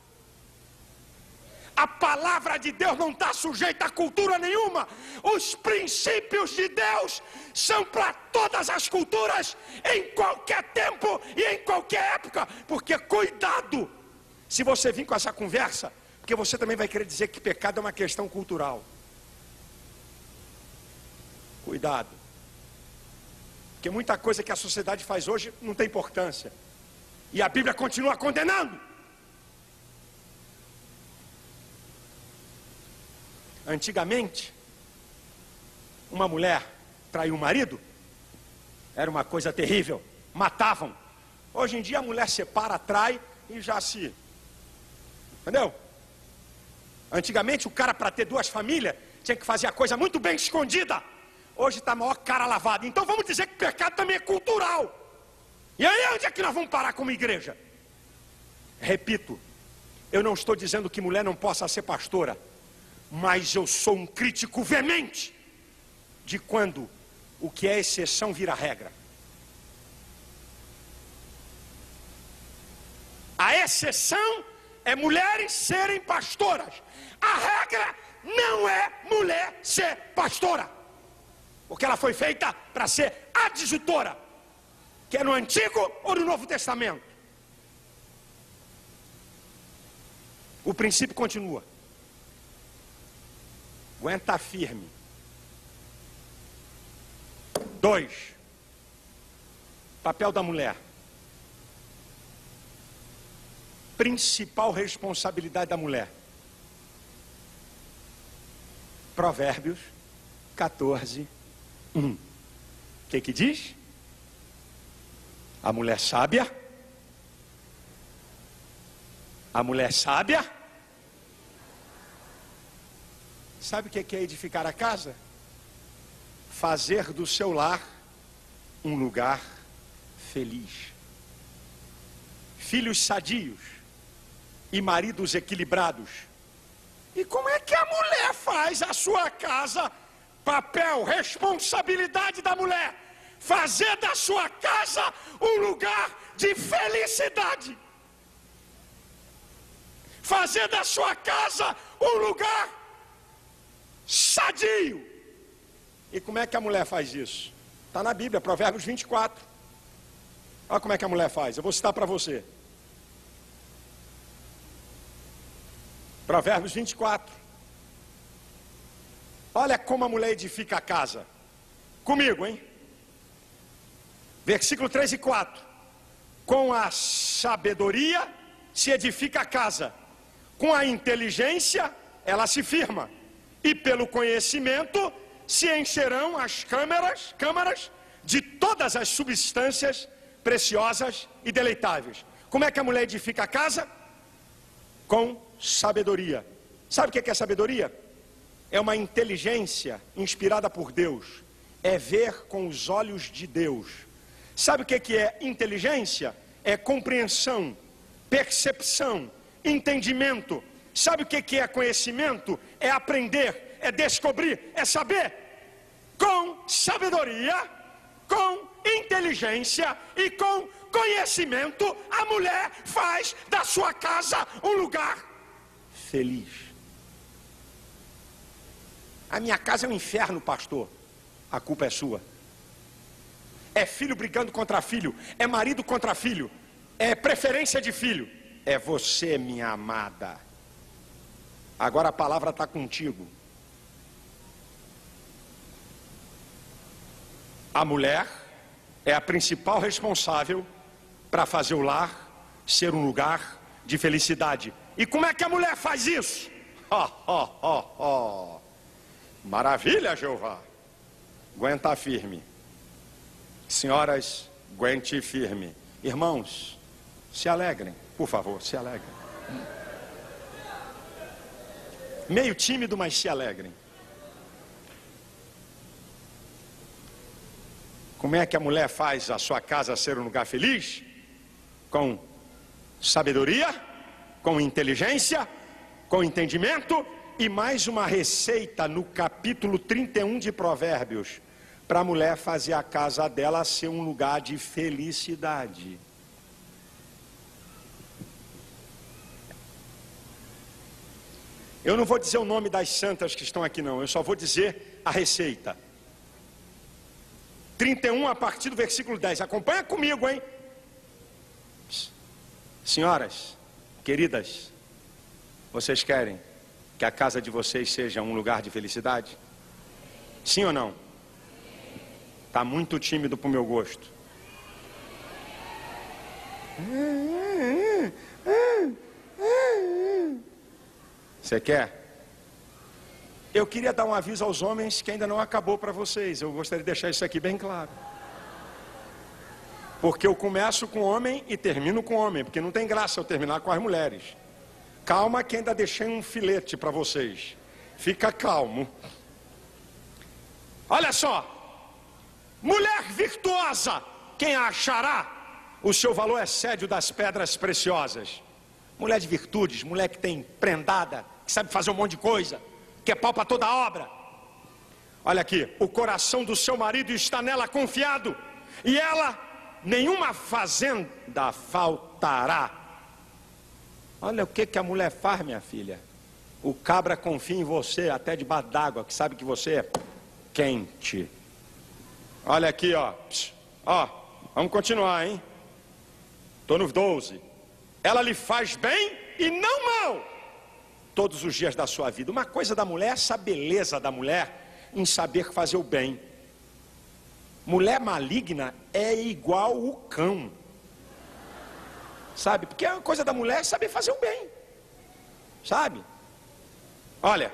Speaker 1: A palavra de Deus não está sujeita a cultura nenhuma. Os princípios de Deus são para todas as culturas, em qualquer tempo e em qualquer época. Porque cuidado, se você vir com essa conversa, porque você também vai querer dizer que pecado é uma questão cultural. Cuidado. Porque muita coisa que a sociedade faz hoje não tem importância. E a Bíblia continua condenando. Antigamente, uma mulher traiu o marido, era uma coisa terrível, matavam. Hoje em dia a mulher separa, trai e já se... Entendeu? Antigamente o cara, para ter duas famílias, tinha que fazer a coisa muito bem escondida. Hoje está a maior cara lavada. Então vamos dizer que o pecado também é cultural. E aí onde é que nós vamos parar como igreja? Repito, eu não estou dizendo que mulher não possa ser pastora, mas eu sou um crítico veemente de quando o que é exceção vira regra. A exceção é mulheres serem pastoras. A regra não é mulher ser pastora, porque ela foi feita para ser adjutora, que é no Antigo ou no Novo Testamento. O princípio continua. Aguenta firme. Dois. Papel da mulher. Principal responsabilidade da mulher. Provérbios quatorze, um. O que que diz? A mulher sábia. A mulher sábia. Sabe o que é edificar a casa? Fazer do seu lar um lugar feliz. Filhos sadios e maridos equilibrados. E como é que a mulher faz a sua casa? Papel, responsabilidade da mulher. Fazer da sua casa um lugar de felicidade. Fazer da sua casa um lugar sadio. E como é que a mulher faz isso? Está na Bíblia, Provérbios vinte e quatro. Olha como é que a mulher faz. Eu vou citar para você. Provérbios vinte e quatro. Olha como a mulher edifica a casa. Comigo, hein? Versículo três e quatro. Com a sabedoria se edifica a casa, com a inteligência ela se firma, e pelo conhecimento se encherão as câmaras, câmaras de todas as substâncias preciosas e deleitáveis. Como é que a mulher edifica a casa? Com sabedoria. Sabe o que é sabedoria? É uma inteligência inspirada por Deus. É ver com os olhos de Deus. Sabe o que é inteligência? É compreensão, percepção, entendimento. Sabe o que é conhecimento? É aprender, é descobrir, é saber. Com sabedoria, com inteligência e com conhecimento, a mulher faz da sua casa um lugar feliz. A minha casa é um inferno, pastor. A culpa é sua. É filho brigando contra filho, é marido contra filho, é preferência de filho. É você, minha amada. Agora a palavra está contigo. A mulher é a principal responsável para fazer o lar ser um lugar de felicidade. E como é que a mulher faz isso? Oh, oh, oh, oh. Maravilha, Jeová. Aguenta firme. Senhoras, aguente firme. Irmãos, se alegrem, por favor, se alegrem. Meio tímido, mas se alegrem. Como é que a mulher faz a sua casa ser um lugar feliz? Com sabedoria, com inteligência, com entendimento e mais uma receita no capítulo trinta e um de Provérbios, para a mulher fazer a casa dela ser um lugar de felicidade. Eu não vou dizer o nome das santas que estão aqui não, eu só vou dizer a receita. trinta e um a partir do versículo dez, acompanha comigo, hein? Senhoras, queridas, vocês querem que a casa de vocês seja um lugar de felicidade? Sim ou não? Está muito tímido para o meu gosto. Você quer? Eu queria dar um aviso aos homens que ainda não acabou para vocês. Eu gostaria de deixar isso aqui bem claro. Porque eu começo com homem e termino com homem, porque não tem graça eu terminar com as mulheres. Calma que ainda deixei um filete para vocês. Fica calmo. Olha só. Mulher virtuosa, quem a achará? O seu valor excede das pedras preciosas. Mulher de virtudes, mulher que tem prendada, que sabe fazer um monte de coisa, que é pau para toda obra. Olha aqui, o coração do seu marido está nela confiado, e ela, nenhuma fazenda faltará. Olha o que, que a mulher faz, minha filha. O cabra confia em você até debaixo d'água, que sabe que você é quente. Olha aqui, ó. Ó, vamos continuar, hein? Estou no doze. Ela lhe faz bem e não mal todos os dias da sua vida. Uma coisa da mulher, essa beleza da mulher em saber fazer o bem. Mulher maligna é igual o cão. Sabe? Porque a coisa da mulher é saber fazer o bem. Sabe? Olha,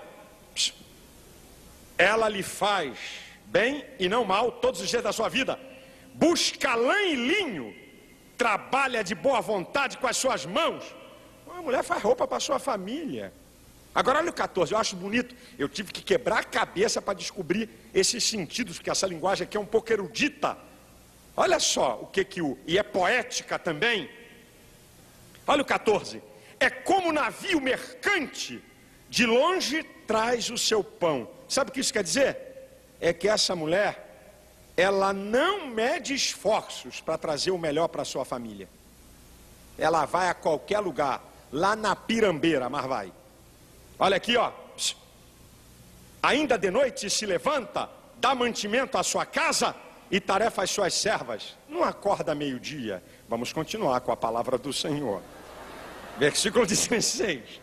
Speaker 1: ela lhe faz bem e não mal todos os dias da sua vida. Busca lã e linho, trabalha de boa vontade com as suas mãos. A mulher faz roupa para a sua família. Agora olha o quatorze, eu acho bonito. Eu tive que quebrar a cabeça para descobrir esses sentidos, porque essa linguagem aqui é um pouco erudita. Olha só o que que o... E é poética também. Olha o quatorze. É como navio mercante, de longe traz o seu pão. Sabe o que isso quer dizer? É que essa mulher, ela não mede esforços para trazer o melhor para a sua família. Ela vai a qualquer lugar, lá na Pirambeira, mas vai. Olha aqui, ó. Ainda de noite se levanta, dá mantimento à sua casa e tarefa às suas servas. Não acorda meio-dia. Vamos continuar com a palavra do Senhor. Versículo dezesseis.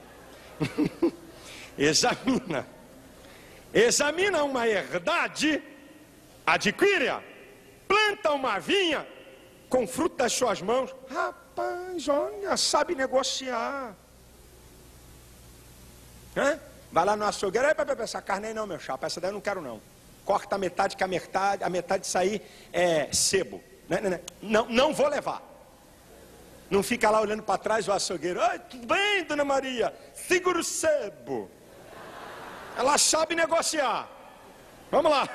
Speaker 1: Examina. Examina uma herdade, adquire-a, planta uma vinha com fruto das suas mãos. Rapaz, olha, sabe negociar. Hã? Vai lá no açougueiro, essa carne aí não, meu chapa, essa daí eu não quero não. Corta a metade, que a metade, a metade disso aí é sebo. Não, não, não, não vou levar. Não fica lá olhando para trás o açougueiro. Oi, tudo bem, dona Maria? Segura o sebo. Ela sabe negociar. Vamos lá.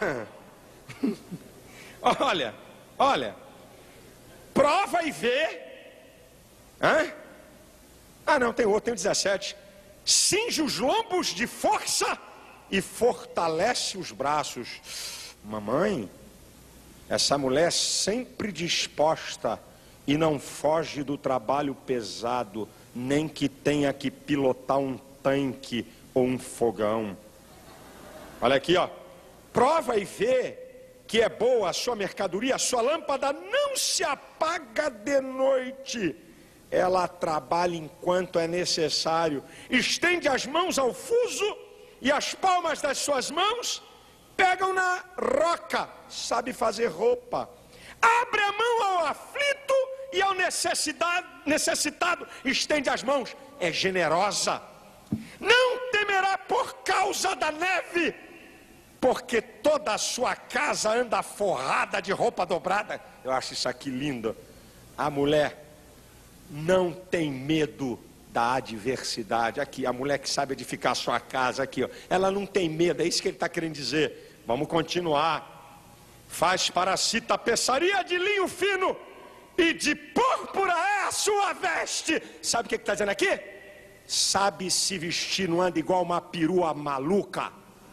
Speaker 1: Olha, olha. Prova e vê. Hã? Ah, não, tem outro, tem o dezessete. Cinge os lombos de força e fortalece os braços. Mamãe, essa mulher sempre disposta e não foge do trabalho pesado, nem que tenha que pilotar um tanque ou um fogão. Olha aqui, ó. Prova e vê que é boa a sua mercadoria, a sua lâmpada não se apaga de noite. Ela trabalha enquanto é necessário. Estende as mãos ao fuso e as palmas das suas mãos pegam na roca. Sabe fazer roupa. Abre a mão ao aflito e ao necessidade, necessitado. Estende as mãos. É generosa. Não temerá por causa da neve, porque toda a sua casa anda forrada de roupa dobrada. Eu acho isso aqui lindo. A mulher não tem medo da adversidade. Aqui, a mulher que sabe edificar a sua casa, aqui, ó, ela não tem medo, é isso que ele está querendo dizer. Vamos continuar. Faz para si tapeçaria de linho fino e de púrpura é a sua veste. Sabe o que está dizendo aqui? Sabe se vestir, não anda igual uma perua maluca.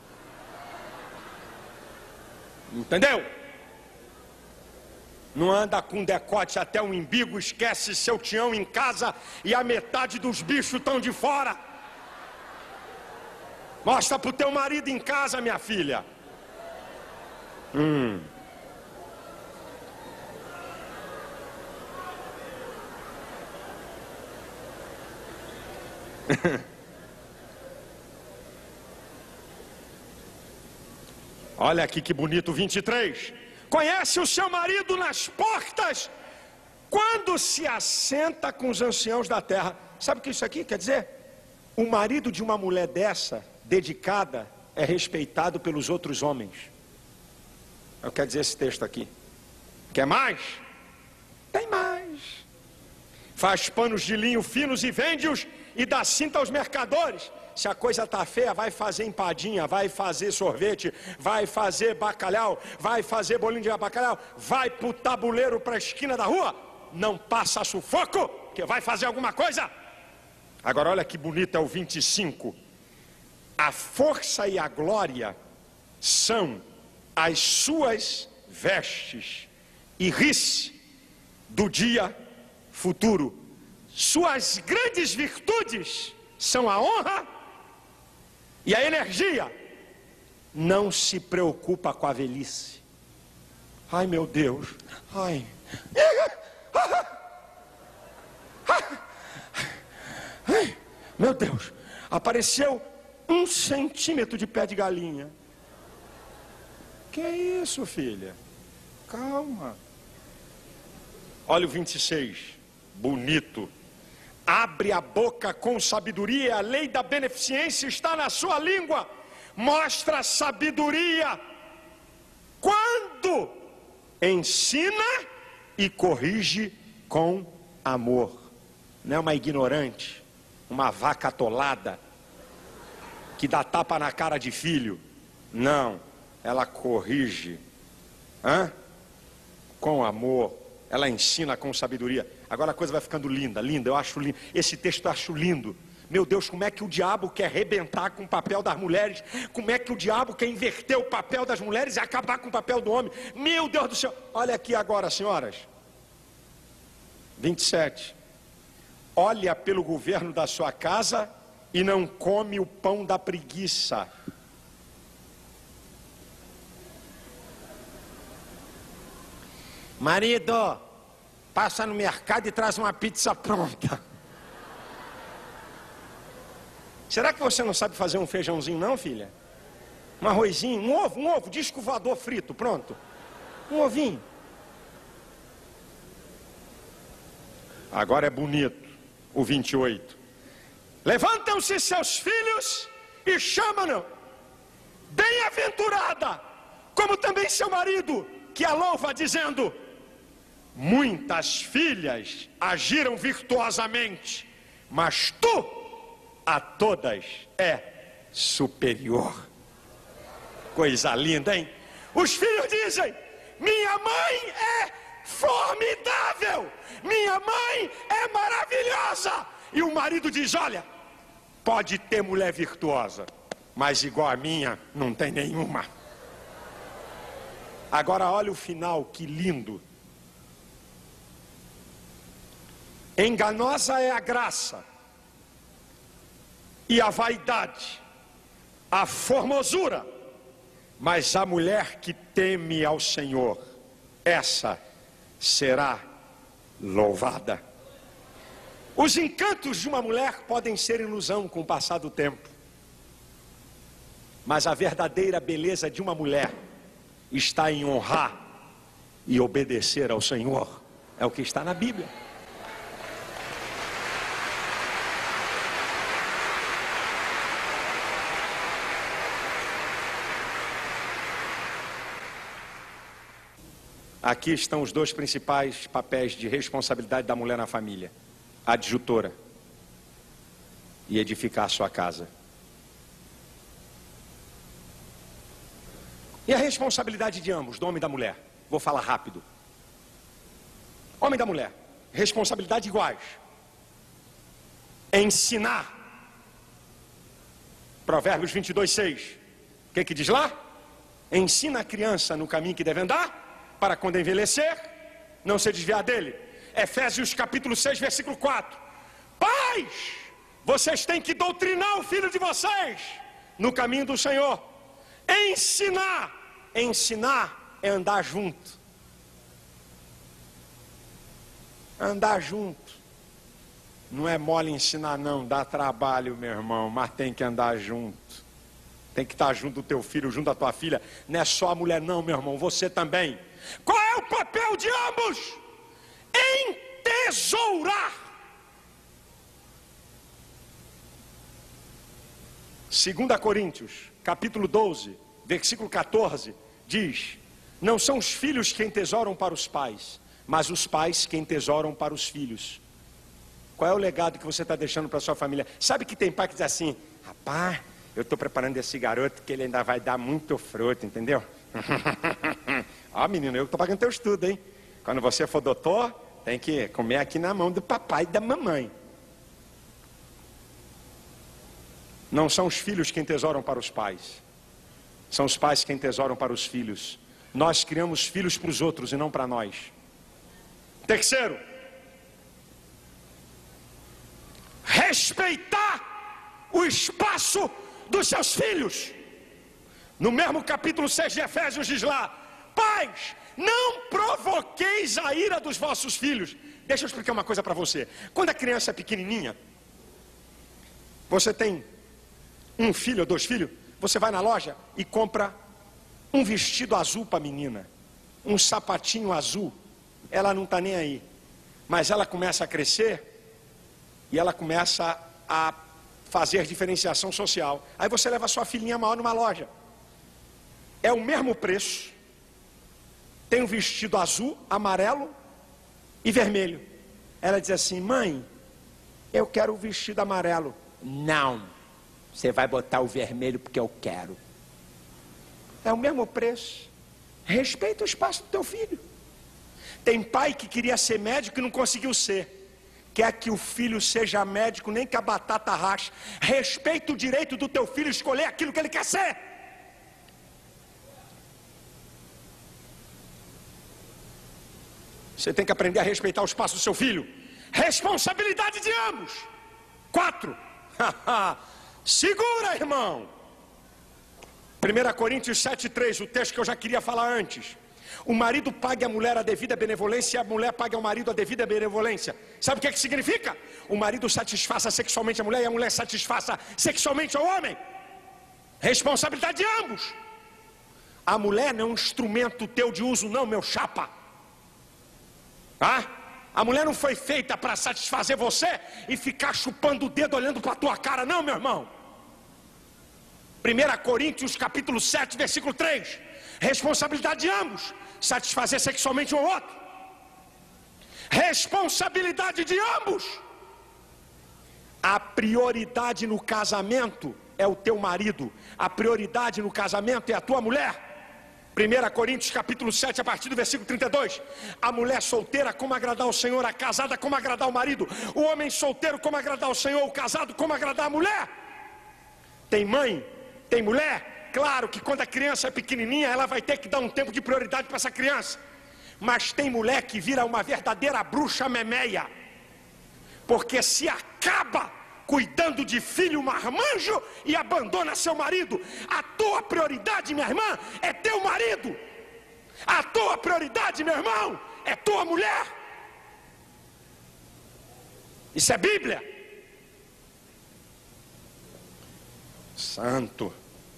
Speaker 1: Entendeu? Não anda com decote até o umbigo, esquece seu tião em casa e a metade dos bichos estão de fora. Mostra pro teu marido em casa, minha filha. Hum. Olha aqui que bonito, vinte e três. Conhece o seu marido nas portas, quando se assenta com os anciãos da terra. Sabe o que isso aqui quer dizer? O marido de uma mulher dessa, dedicada, é respeitado pelos outros homens. Eu quero dizer esse texto aqui. Quer mais? Tem mais. Faz panos de linho finos e vende-os e dá cinta aos mercadores. Se a coisa está feia, vai fazer empadinha, vai fazer sorvete, vai fazer bacalhau, vai fazer bolinho de bacalhau, vai para o tabuleiro para a esquina da rua. Não passa sufoco, que vai fazer alguma coisa. Agora olha que bonito é o vinte e cinco. A força e a glória são as suas vestes, e ri-se do dia futuro. Suas grandes virtudes são a honra e a energia. Não se preocupa com a velhice. Ai, meu Deus. Ai. Ai, meu Deus. Apareceu um centímetro de pé de galinha. Que é isso, filha? Calma. Olha o vinte e seis. Bonito. Abre a boca com sabedoria, e a lei da beneficência está na sua língua. Mostra sabedoria quando ensina e corrige com amor. Não é uma ignorante, uma vaca atolada que dá tapa na cara de filho. Não, ela corrige, hã? Com amor. Ela ensina com sabedoria. Agora a coisa vai ficando linda, linda, eu acho lindo. Esse texto eu acho lindo. Meu Deus, como é que o diabo quer arrebentar com o papel das mulheres? Como é que o diabo quer inverter o papel das mulheres e acabar com o papel do homem? Meu Deus do céu. Olha aqui agora, senhoras. vinte e sete. Olha pelo governo da sua casa e não come o pão da preguiça. Marido, passa no mercado e traz uma pizza pronta. Será que você não sabe fazer um feijãozinho não, filha? Um arrozinho, um ovo, um ovo, disco voador frito, pronto. Um ovinho. Agora é bonito, o vinte e oito. Levantam-se seus filhos e chamam-no bem-aventurada, como também seu marido, que a louva, dizendo: muitas filhas agiram virtuosamente, mas tu a todas é superior. Coisa linda, hein? Os filhos dizem: minha mãe é formidável, minha mãe é maravilhosa. E o marido diz: olha, pode ter mulher virtuosa, mas igual a minha não tem nenhuma. Agora olha o final, que lindo. Enganosa é a graça e a vaidade, a formosura, mas a mulher que teme ao Senhor, essa será louvada. Os encantos de uma mulher podem ser ilusão com o passar do tempo, mas a verdadeira beleza de uma mulher está em honrar e obedecer ao Senhor. É o que está na Bíblia. Aqui estão os dois principais papéis de responsabilidade da mulher na família: adjutora e edificar a sua casa. E a responsabilidade de ambos, do homem e da mulher? Vou falar rápido. Homem e da mulher, responsabilidade iguais. Ensinar. Provérbios vinte e dois, seis. O que que diz lá? Ensina a criança no caminho que deve andar, para quando envelhecer, não se desviar dele. Efésios capítulo seis, versículo quatro. Pais, vocês têm que doutrinar o filho de vocês no caminho do Senhor. Ensinar. Ensinar é andar junto. Andar junto. Não é mole ensinar não, dá trabalho, meu irmão, mas tem que andar junto. Tem que estar junto do teu filho, junto da tua filha. Não é só a mulher não, meu irmão, você também. Qual é o papel de ambos? Entesourar Segunda Coríntios, capítulo doze, versículo quatorze, diz: não são os filhos quem tesouram para os pais, mas os pais quem tesouram para os filhos. Qual é o legado que você está deixando para a sua família? Sabe que tem pai que diz assim: rapaz, eu estou preparando esse garoto que ele ainda vai dar muito fruto, entendeu? Ó, menino, eu estou pagando teu estudo, hein? Quando você for doutor, tem que comer aqui na mão do papai e da mamãe. Não são os filhos quem tesouram para os pais, são os pais quem tesouram para os filhos. Nós criamos filhos para os outros e não para nós. Terceiro, respeitar o espaço dos seus filhos. No mesmo capítulo seis de Efésios diz lá: pais, não provoqueis a ira dos vossos filhos. Deixa eu explicar uma coisa para você. Quando a criança é pequenininha, você tem um filho ou dois filhos, você vai na loja e compra um vestido azul para a menina, um sapatinho azul. Ela não está nem aí, mas ela começa a crescer e ela começa a fazer diferenciação social. Aí você leva a sua filhinha maior numa loja, é o mesmo preço, tem um vestido azul, amarelo e vermelho. Ela diz assim: mãe, eu quero o vestido amarelo. Não, você vai botar o vermelho porque eu quero. É o mesmo preço. Respeita o espaço do teu filho. Tem pai que queria ser médico e não conseguiu ser. Quer que o filho seja médico, nem que a batata rache. Respeita o direito do teu filho escolher aquilo que ele quer ser. Você tem que aprender a respeitar o espaço do seu filho. Responsabilidade de ambos. Quatro. Segura, irmão. primeira Coríntios sete, três, o texto que eu já queria falar antes. O marido pague a mulher a devida benevolência e a mulher pague ao marido a devida benevolência. Sabe o que é que significa? O marido satisfaça sexualmente a mulher e a mulher satisfaça sexualmente ao homem. Responsabilidade de ambos. A mulher não é um instrumento teu de uso não, meu chapa. Ah? A mulher não foi feita para satisfazer você e ficar chupando o dedo olhando para a tua cara, não, meu irmão. primeira Coríntios capítulo sete, versículo três. Responsabilidade de ambos, satisfazer sexualmente um ao outro. Responsabilidade de ambos. A prioridade no casamento é o teu marido. A prioridade no casamento é a tua mulher. primeira Coríntios capítulo sete, a partir do versículo trinta e dois. A mulher solteira como agradar o Senhor, a casada como agradar o marido. O homem solteiro como agradar o Senhor, o casado como agradar a mulher. Tem mãe, tem mulher. Claro que quando a criança é pequenininha, ela vai ter que dar um tempo de prioridade para essa criança. Mas tem mulher que vira uma verdadeira bruxa memeia, porque se acaba cuidando de filho marmanjo e abandona seu marido. A tua prioridade, minha irmã, é teu marido. A tua prioridade, meu irmão, é tua mulher. Isso é Bíblia. Santo.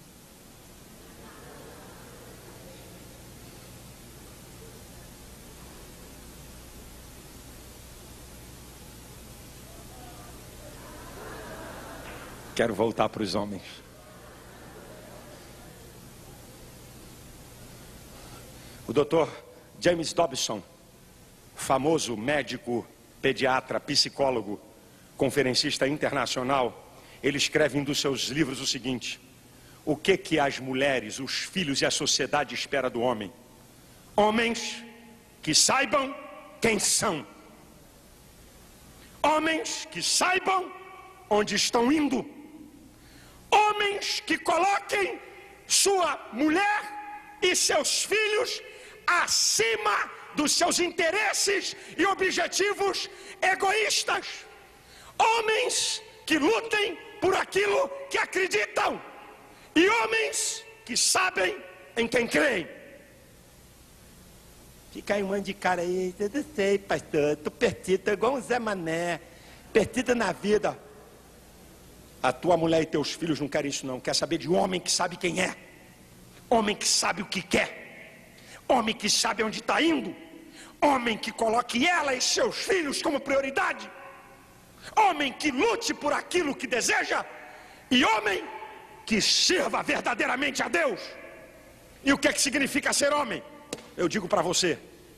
Speaker 1: Quero voltar para os homens. O doutor James Dobson, famoso médico, pediatra, psicólogo, conferencista internacional, ele escreve em um dos seus livros o seguinte: o que que as mulheres, os filhos e a sociedade espera do homem? Homens que saibam quem são. Homens que saibam onde estão indo. Homens que coloquem sua mulher e seus filhos acima dos seus interesses e objetivos egoístas. Homens que lutem por aquilo que acreditam. E homens que sabem em quem creem. Fica aí um monte de cara aí, eu não sei, pastor, tô perdido, igual um Zé Mané, perdido na vida. A tua mulher e teus filhos não querem isso não. Quer saber de homem que sabe quem é. Homem que sabe o que quer. Homem que sabe onde está indo. Homem que coloque ela e seus filhos como prioridade. Homem que lute por aquilo que deseja. E homem que sirva verdadeiramente a Deus. E o que é que significa ser homem? Eu digo para você: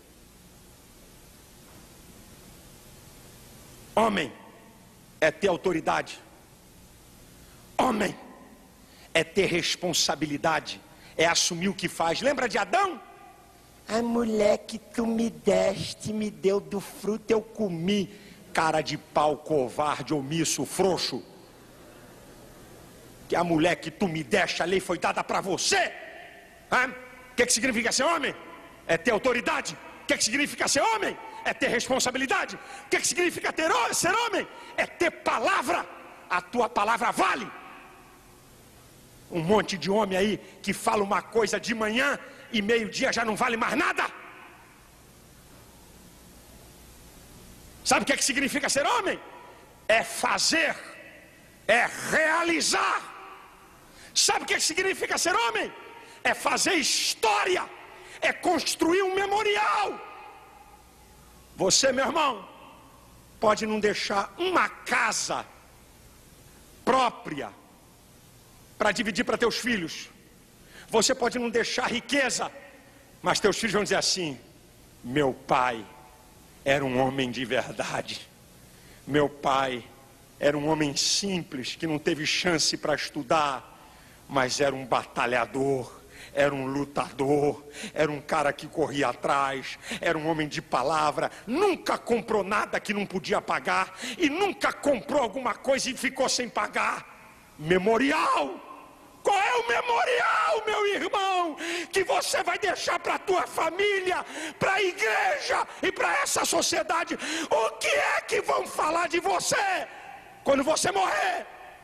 Speaker 1: homem é ter autoridade, homem é ter responsabilidade, é assumir o que faz. Lembra de Adão? A mulher que tu me deste, me deu do fruto, eu comi. Cara de pau, covarde, omisso, frouxo. Que a mulher que tu me deste, a lei foi dada para você. O que, que significa ser homem? É ter autoridade. O que, que significa ser homem? É ter responsabilidade. O que, que significa ter, ser homem? É ter palavra. A tua palavra vale. Um monte de homem aí que fala uma coisa de manhã e meio-dia já não vale mais nada. Sabe o que, que significa ser homem? É fazer, é realizar. Sabe o que, que significa ser homem? É fazer história, é construir um memorial. Você, meu irmão, pode não deixar uma casa própria para dividir para teus filhos. Você pode não deixar riqueza, mas teus filhos vão dizer assim: meu pai era um homem de verdade. Meu pai era um homem simples, que não teve chance para estudar, mas era um batalhador, era um lutador, era um cara que corria atrás, era um homem de palavra, nunca comprou nada que não podia pagar, e nunca comprou alguma coisa e ficou sem pagar. Memorial. Qual é o memorial, meu irmão, que você vai deixar para a tua família, para a igreja e para essa sociedade? O que é que vão falar de você quando você morrer?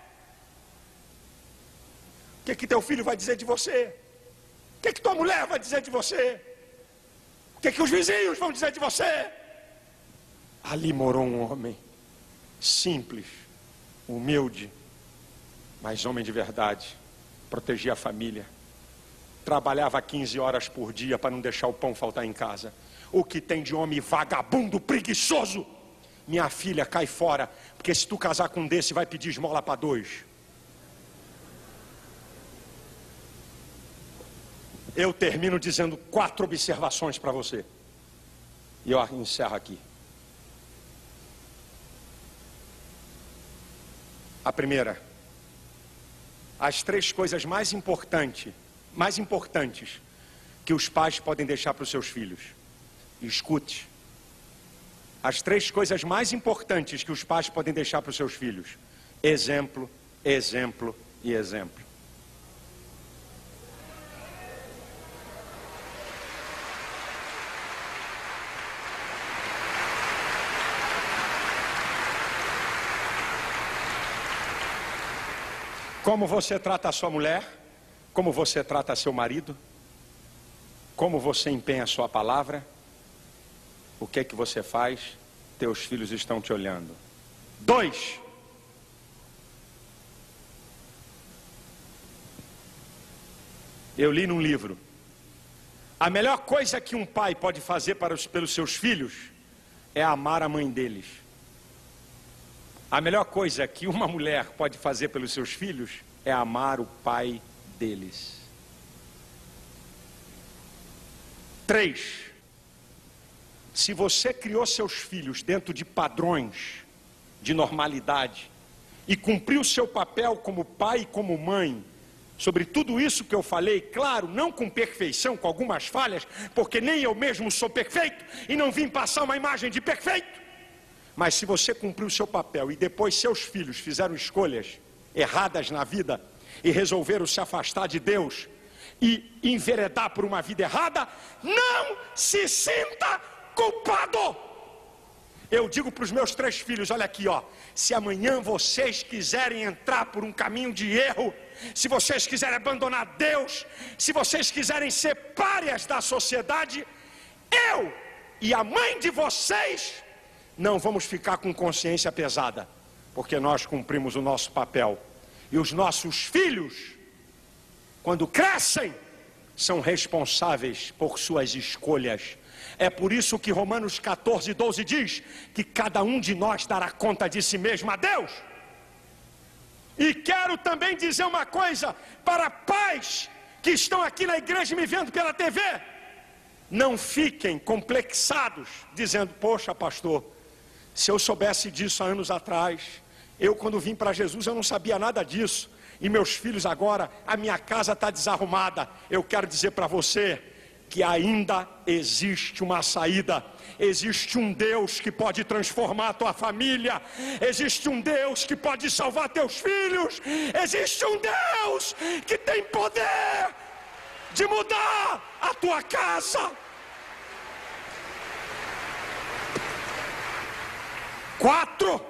Speaker 1: O que é que teu filho vai dizer de você? O que é que tua mulher vai dizer de você? O que é que os vizinhos vão dizer de você? Ali morou um homem simples, humilde, mas homem de verdade. Protegia a família, trabalhava quinze horas por dia para não deixar o pão faltar em casa. O que tem de homem vagabundo, preguiçoso? Minha filha, cai fora, porque se tu casar com um desse, vai pedir esmola para dois. Eu termino dizendo quatro observações para você, e eu encerro aqui. A primeira: as três coisas mais importantes, mais importantes que os pais podem deixar para os seus filhos. Escute. As três coisas mais importantes que os pais podem deixar para os seus filhos: exemplo, exemplo e exemplo. Como você trata a sua mulher, como você trata seu marido, como você empenha a sua palavra, o que é que você faz, teus filhos estão te olhando. Dois, eu li num livro, a melhor coisa que um pai pode fazer para os, pelos seus filhos é amar a mãe deles. A melhor coisa que uma mulher pode fazer pelos seus filhos é amar o pai deles. Três, se você criou seus filhos dentro de padrões de normalidade e cumpriu seu papel como pai e como mãe, sobre tudo isso que eu falei, claro, não com perfeição, com algumas falhas, porque nem eu mesmo sou perfeito e não vim passar uma imagem de perfeito. Mas se você cumpriu o seu papel e depois seus filhos fizeram escolhas erradas na vida e resolveram se afastar de Deus e enveredar por uma vida errada, não se sinta culpado. Eu digo para os meus três filhos: olha aqui, ó, se amanhã vocês quiserem entrar por um caminho de erro, se vocês quiserem abandonar Deus, se vocês quiserem ser párias da sociedade, eu e a mãe de vocês não vamos ficar com consciência pesada, porque nós cumprimos o nosso papel. E os nossos filhos, quando crescem, são responsáveis por suas escolhas. É por isso que Romanos quatorze, doze diz que cada um de nós dará conta de si mesmo a Deus. E quero também dizer uma coisa para pais que estão aqui na igreja me vendo pela T V. Não fiquem complexados, dizendo: poxa, pastor, se eu soubesse disso há anos atrás, eu quando vim para Jesus eu não sabia nada disso, e meus filhos agora, a minha casa está desarrumada. Eu quero dizer para você que ainda existe uma saída. Existe um Deus que pode transformar a tua família. Existe um Deus que pode salvar teus filhos. Existe um Deus que tem poder de mudar a tua casa. Quatro.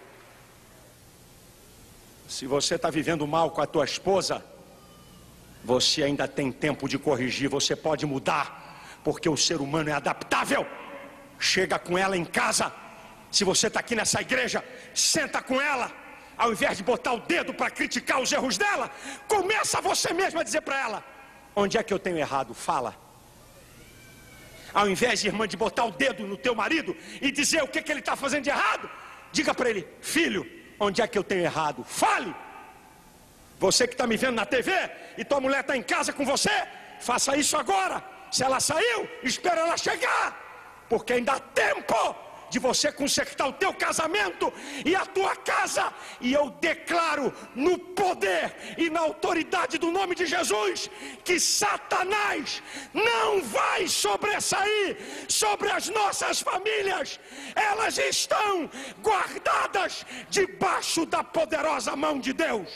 Speaker 1: Se você está vivendo mal com a tua esposa, você ainda tem tempo de corrigir. Você pode mudar, porque o ser humano é adaptável. Chega com ela em casa. Se você está aqui nessa igreja, senta com ela. Ao invés de botar o dedo para criticar os erros dela, começa você mesmo a dizer para ela: onde é que eu tenho errado? Fala. Ao invés, irmã, de botar o dedo no teu marido e dizer o que, que ele está fazendo de errado, diga para ele: filho, onde é que eu tenho errado? Fale. Você que está me vendo na T V e tua mulher está em casa com você, faça isso agora. Se ela saiu, espera ela chegar, porque ainda há tempo de você consertar o teu casamento e a tua casa. E eu declaro no poder e na autoridade do nome de Jesus que Satanás não vai sobressair sobre as nossas famílias. Elas estão guardadas debaixo da poderosa mão de Deus.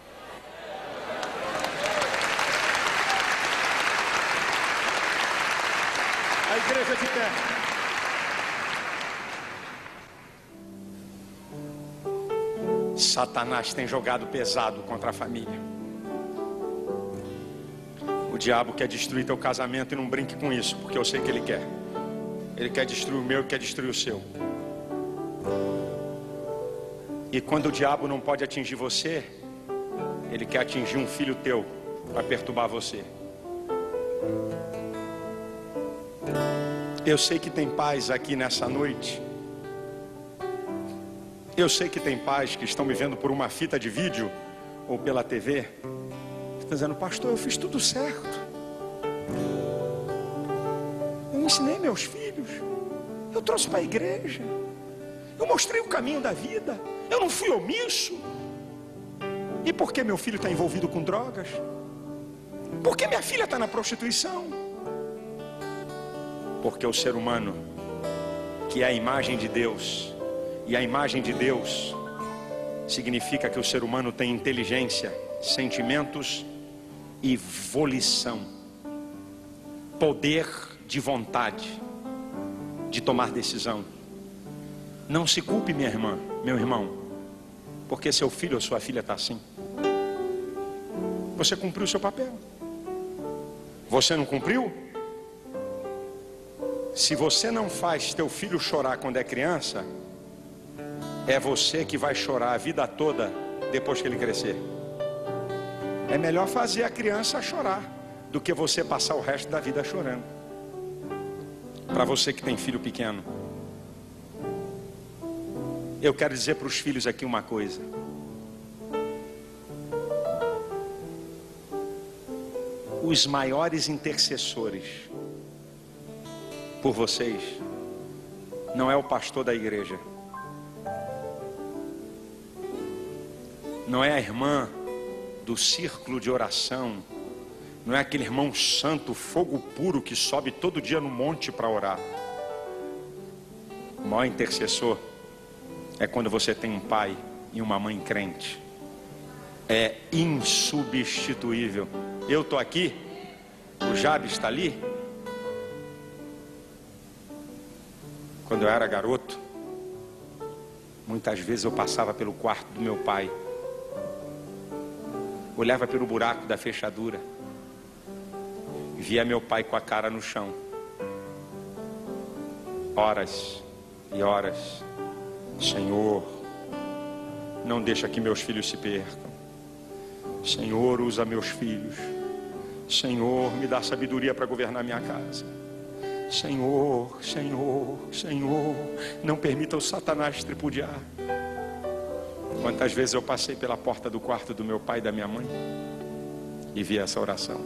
Speaker 1: A igreja de pé. Satanás tem jogado pesado contra a família. O diabo quer destruir teu casamento, e não brinque com isso, porque eu sei que ele quer. Ele quer destruir o meu e quer destruir o seu. E quando o diabo não pode atingir você, ele quer atingir um filho teu para perturbar você. Eu sei que tem pais aqui nessa noite. Eu sei que tem pais que estão me vendo por uma fita de vídeo ou pela T V, estão dizendo: pastor, eu fiz tudo certo. Eu ensinei meus filhos. Eu trouxe para a igreja. Eu mostrei o caminho da vida. Eu não fui omisso. E por que meu filho está envolvido com drogas? Por que minha filha está na prostituição? Porque o ser humano, que é a imagem de Deus, e a imagem de Deus significa que o ser humano tem inteligência, sentimentos e volição, poder de vontade, de tomar decisão. Não se culpe, minha irmã, meu irmão, porque seu filho ou sua filha está assim. Você cumpriu o seu papel. Você não cumpriu? Se você não faz teu filho chorar quando é criança, é você que vai chorar a vida toda depois que ele crescer. É melhor fazer a criança chorar do que você passar o resto da vida chorando. Para você que tem filho pequeno, eu quero dizer para os filhos aqui uma coisa: os maiores intercessores por vocês não é o pastor da igreja, não é a irmã do círculo de oração, não é aquele irmão santo, fogo puro que sobe todo dia no monte para orar. O maior intercessor é quando você tem um pai e uma mãe crente. É insubstituível. Eu estou aqui, o Jabes está ali. Quando eu era garoto, muitas vezes eu passava pelo quarto do meu pai, olhava pelo buraco da fechadura, via meu pai com a cara no chão, horas e horas. Senhor, não deixa que meus filhos se percam. Senhor, usa meus filhos. Senhor, me dá sabedoria para governar minha casa. Senhor, Senhor, Senhor, não permita o Satanás tripudiar. Quantas vezes eu passei pela porta do quarto do meu pai e da minha mãe e vi essa oração.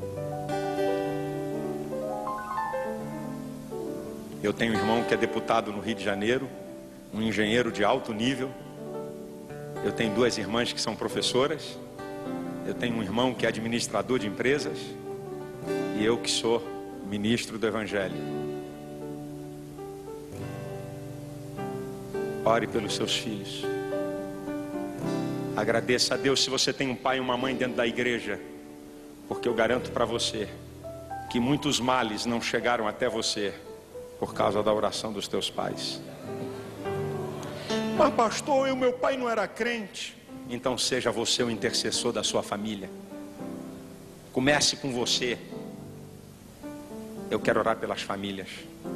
Speaker 1: Eu tenho um irmão que é deputado no Rio de Janeiro, um engenheiro de alto nível. Eu tenho duas irmãs que são professoras. Eu tenho um irmão que é administrador de empresas. E eu que sou ministro do Evangelho. Ore pelos seus filhos. Agradeça a Deus se você tem um pai e uma mãe dentro da igreja, porque eu garanto para você que muitos males não chegaram até você por causa da oração dos teus pais. Mas pastor, eu, meu pai não era crente. Então seja você o intercessor da sua família. Comece com você. Eu quero orar pelas famílias.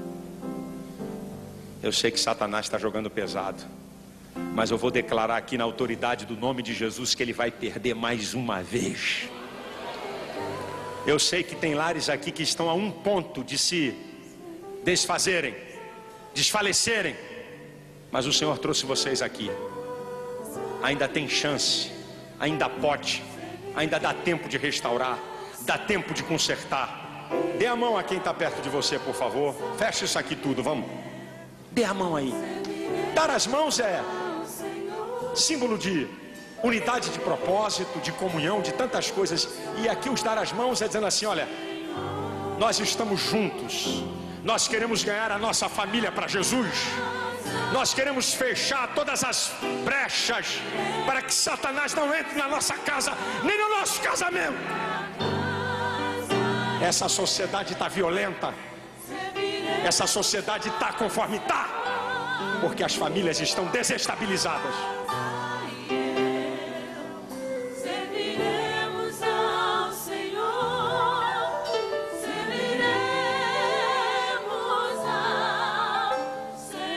Speaker 1: Eu sei que Satanás está jogando pesado, mas eu vou declarar aqui na autoridade do nome de Jesus que ele vai perder mais uma vez. Eu sei que tem lares aqui que estão a um ponto de se desfazerem, desfalecerem, mas o Senhor trouxe vocês aqui. Ainda tem chance, ainda pode, ainda dá tempo de restaurar, dá tempo de consertar. Dê a mão a quem está perto de você, por favor. Feche isso aqui tudo, vamos. Dê a mão aí. Dar as mãos é símbolo de unidade de propósito, de comunhão, de tantas coisas. E aqui os dar as mãos é dizendo assim, olha, nós estamos juntos. Nós queremos ganhar a nossa família para Jesus. Nós queremos fechar todas as brechas para que Satanás não entre na nossa casa, nem no nosso casamento. Essa sociedade está violenta. Essa sociedade está conforme está, porque as famílias estão desestabilizadas.
Speaker 2: Serviremos ao Senhor, serviremos ao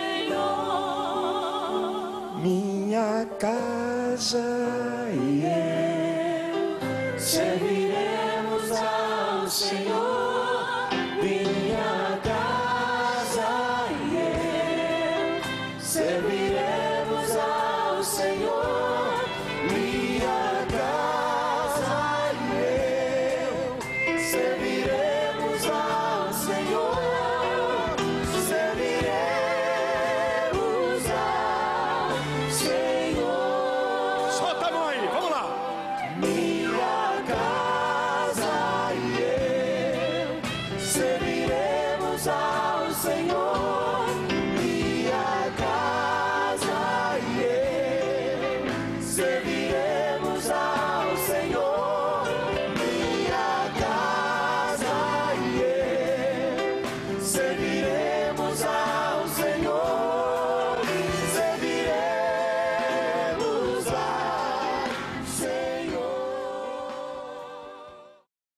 Speaker 2: Senhor.
Speaker 1: Minha casa e eu serviremos ao Senhor. Minha casa e eu serviremos ao Senhor. Minha casa e eu serviremos ao Senhor. Serviremos ao Senhor. Solta a mão aí, vamos lá.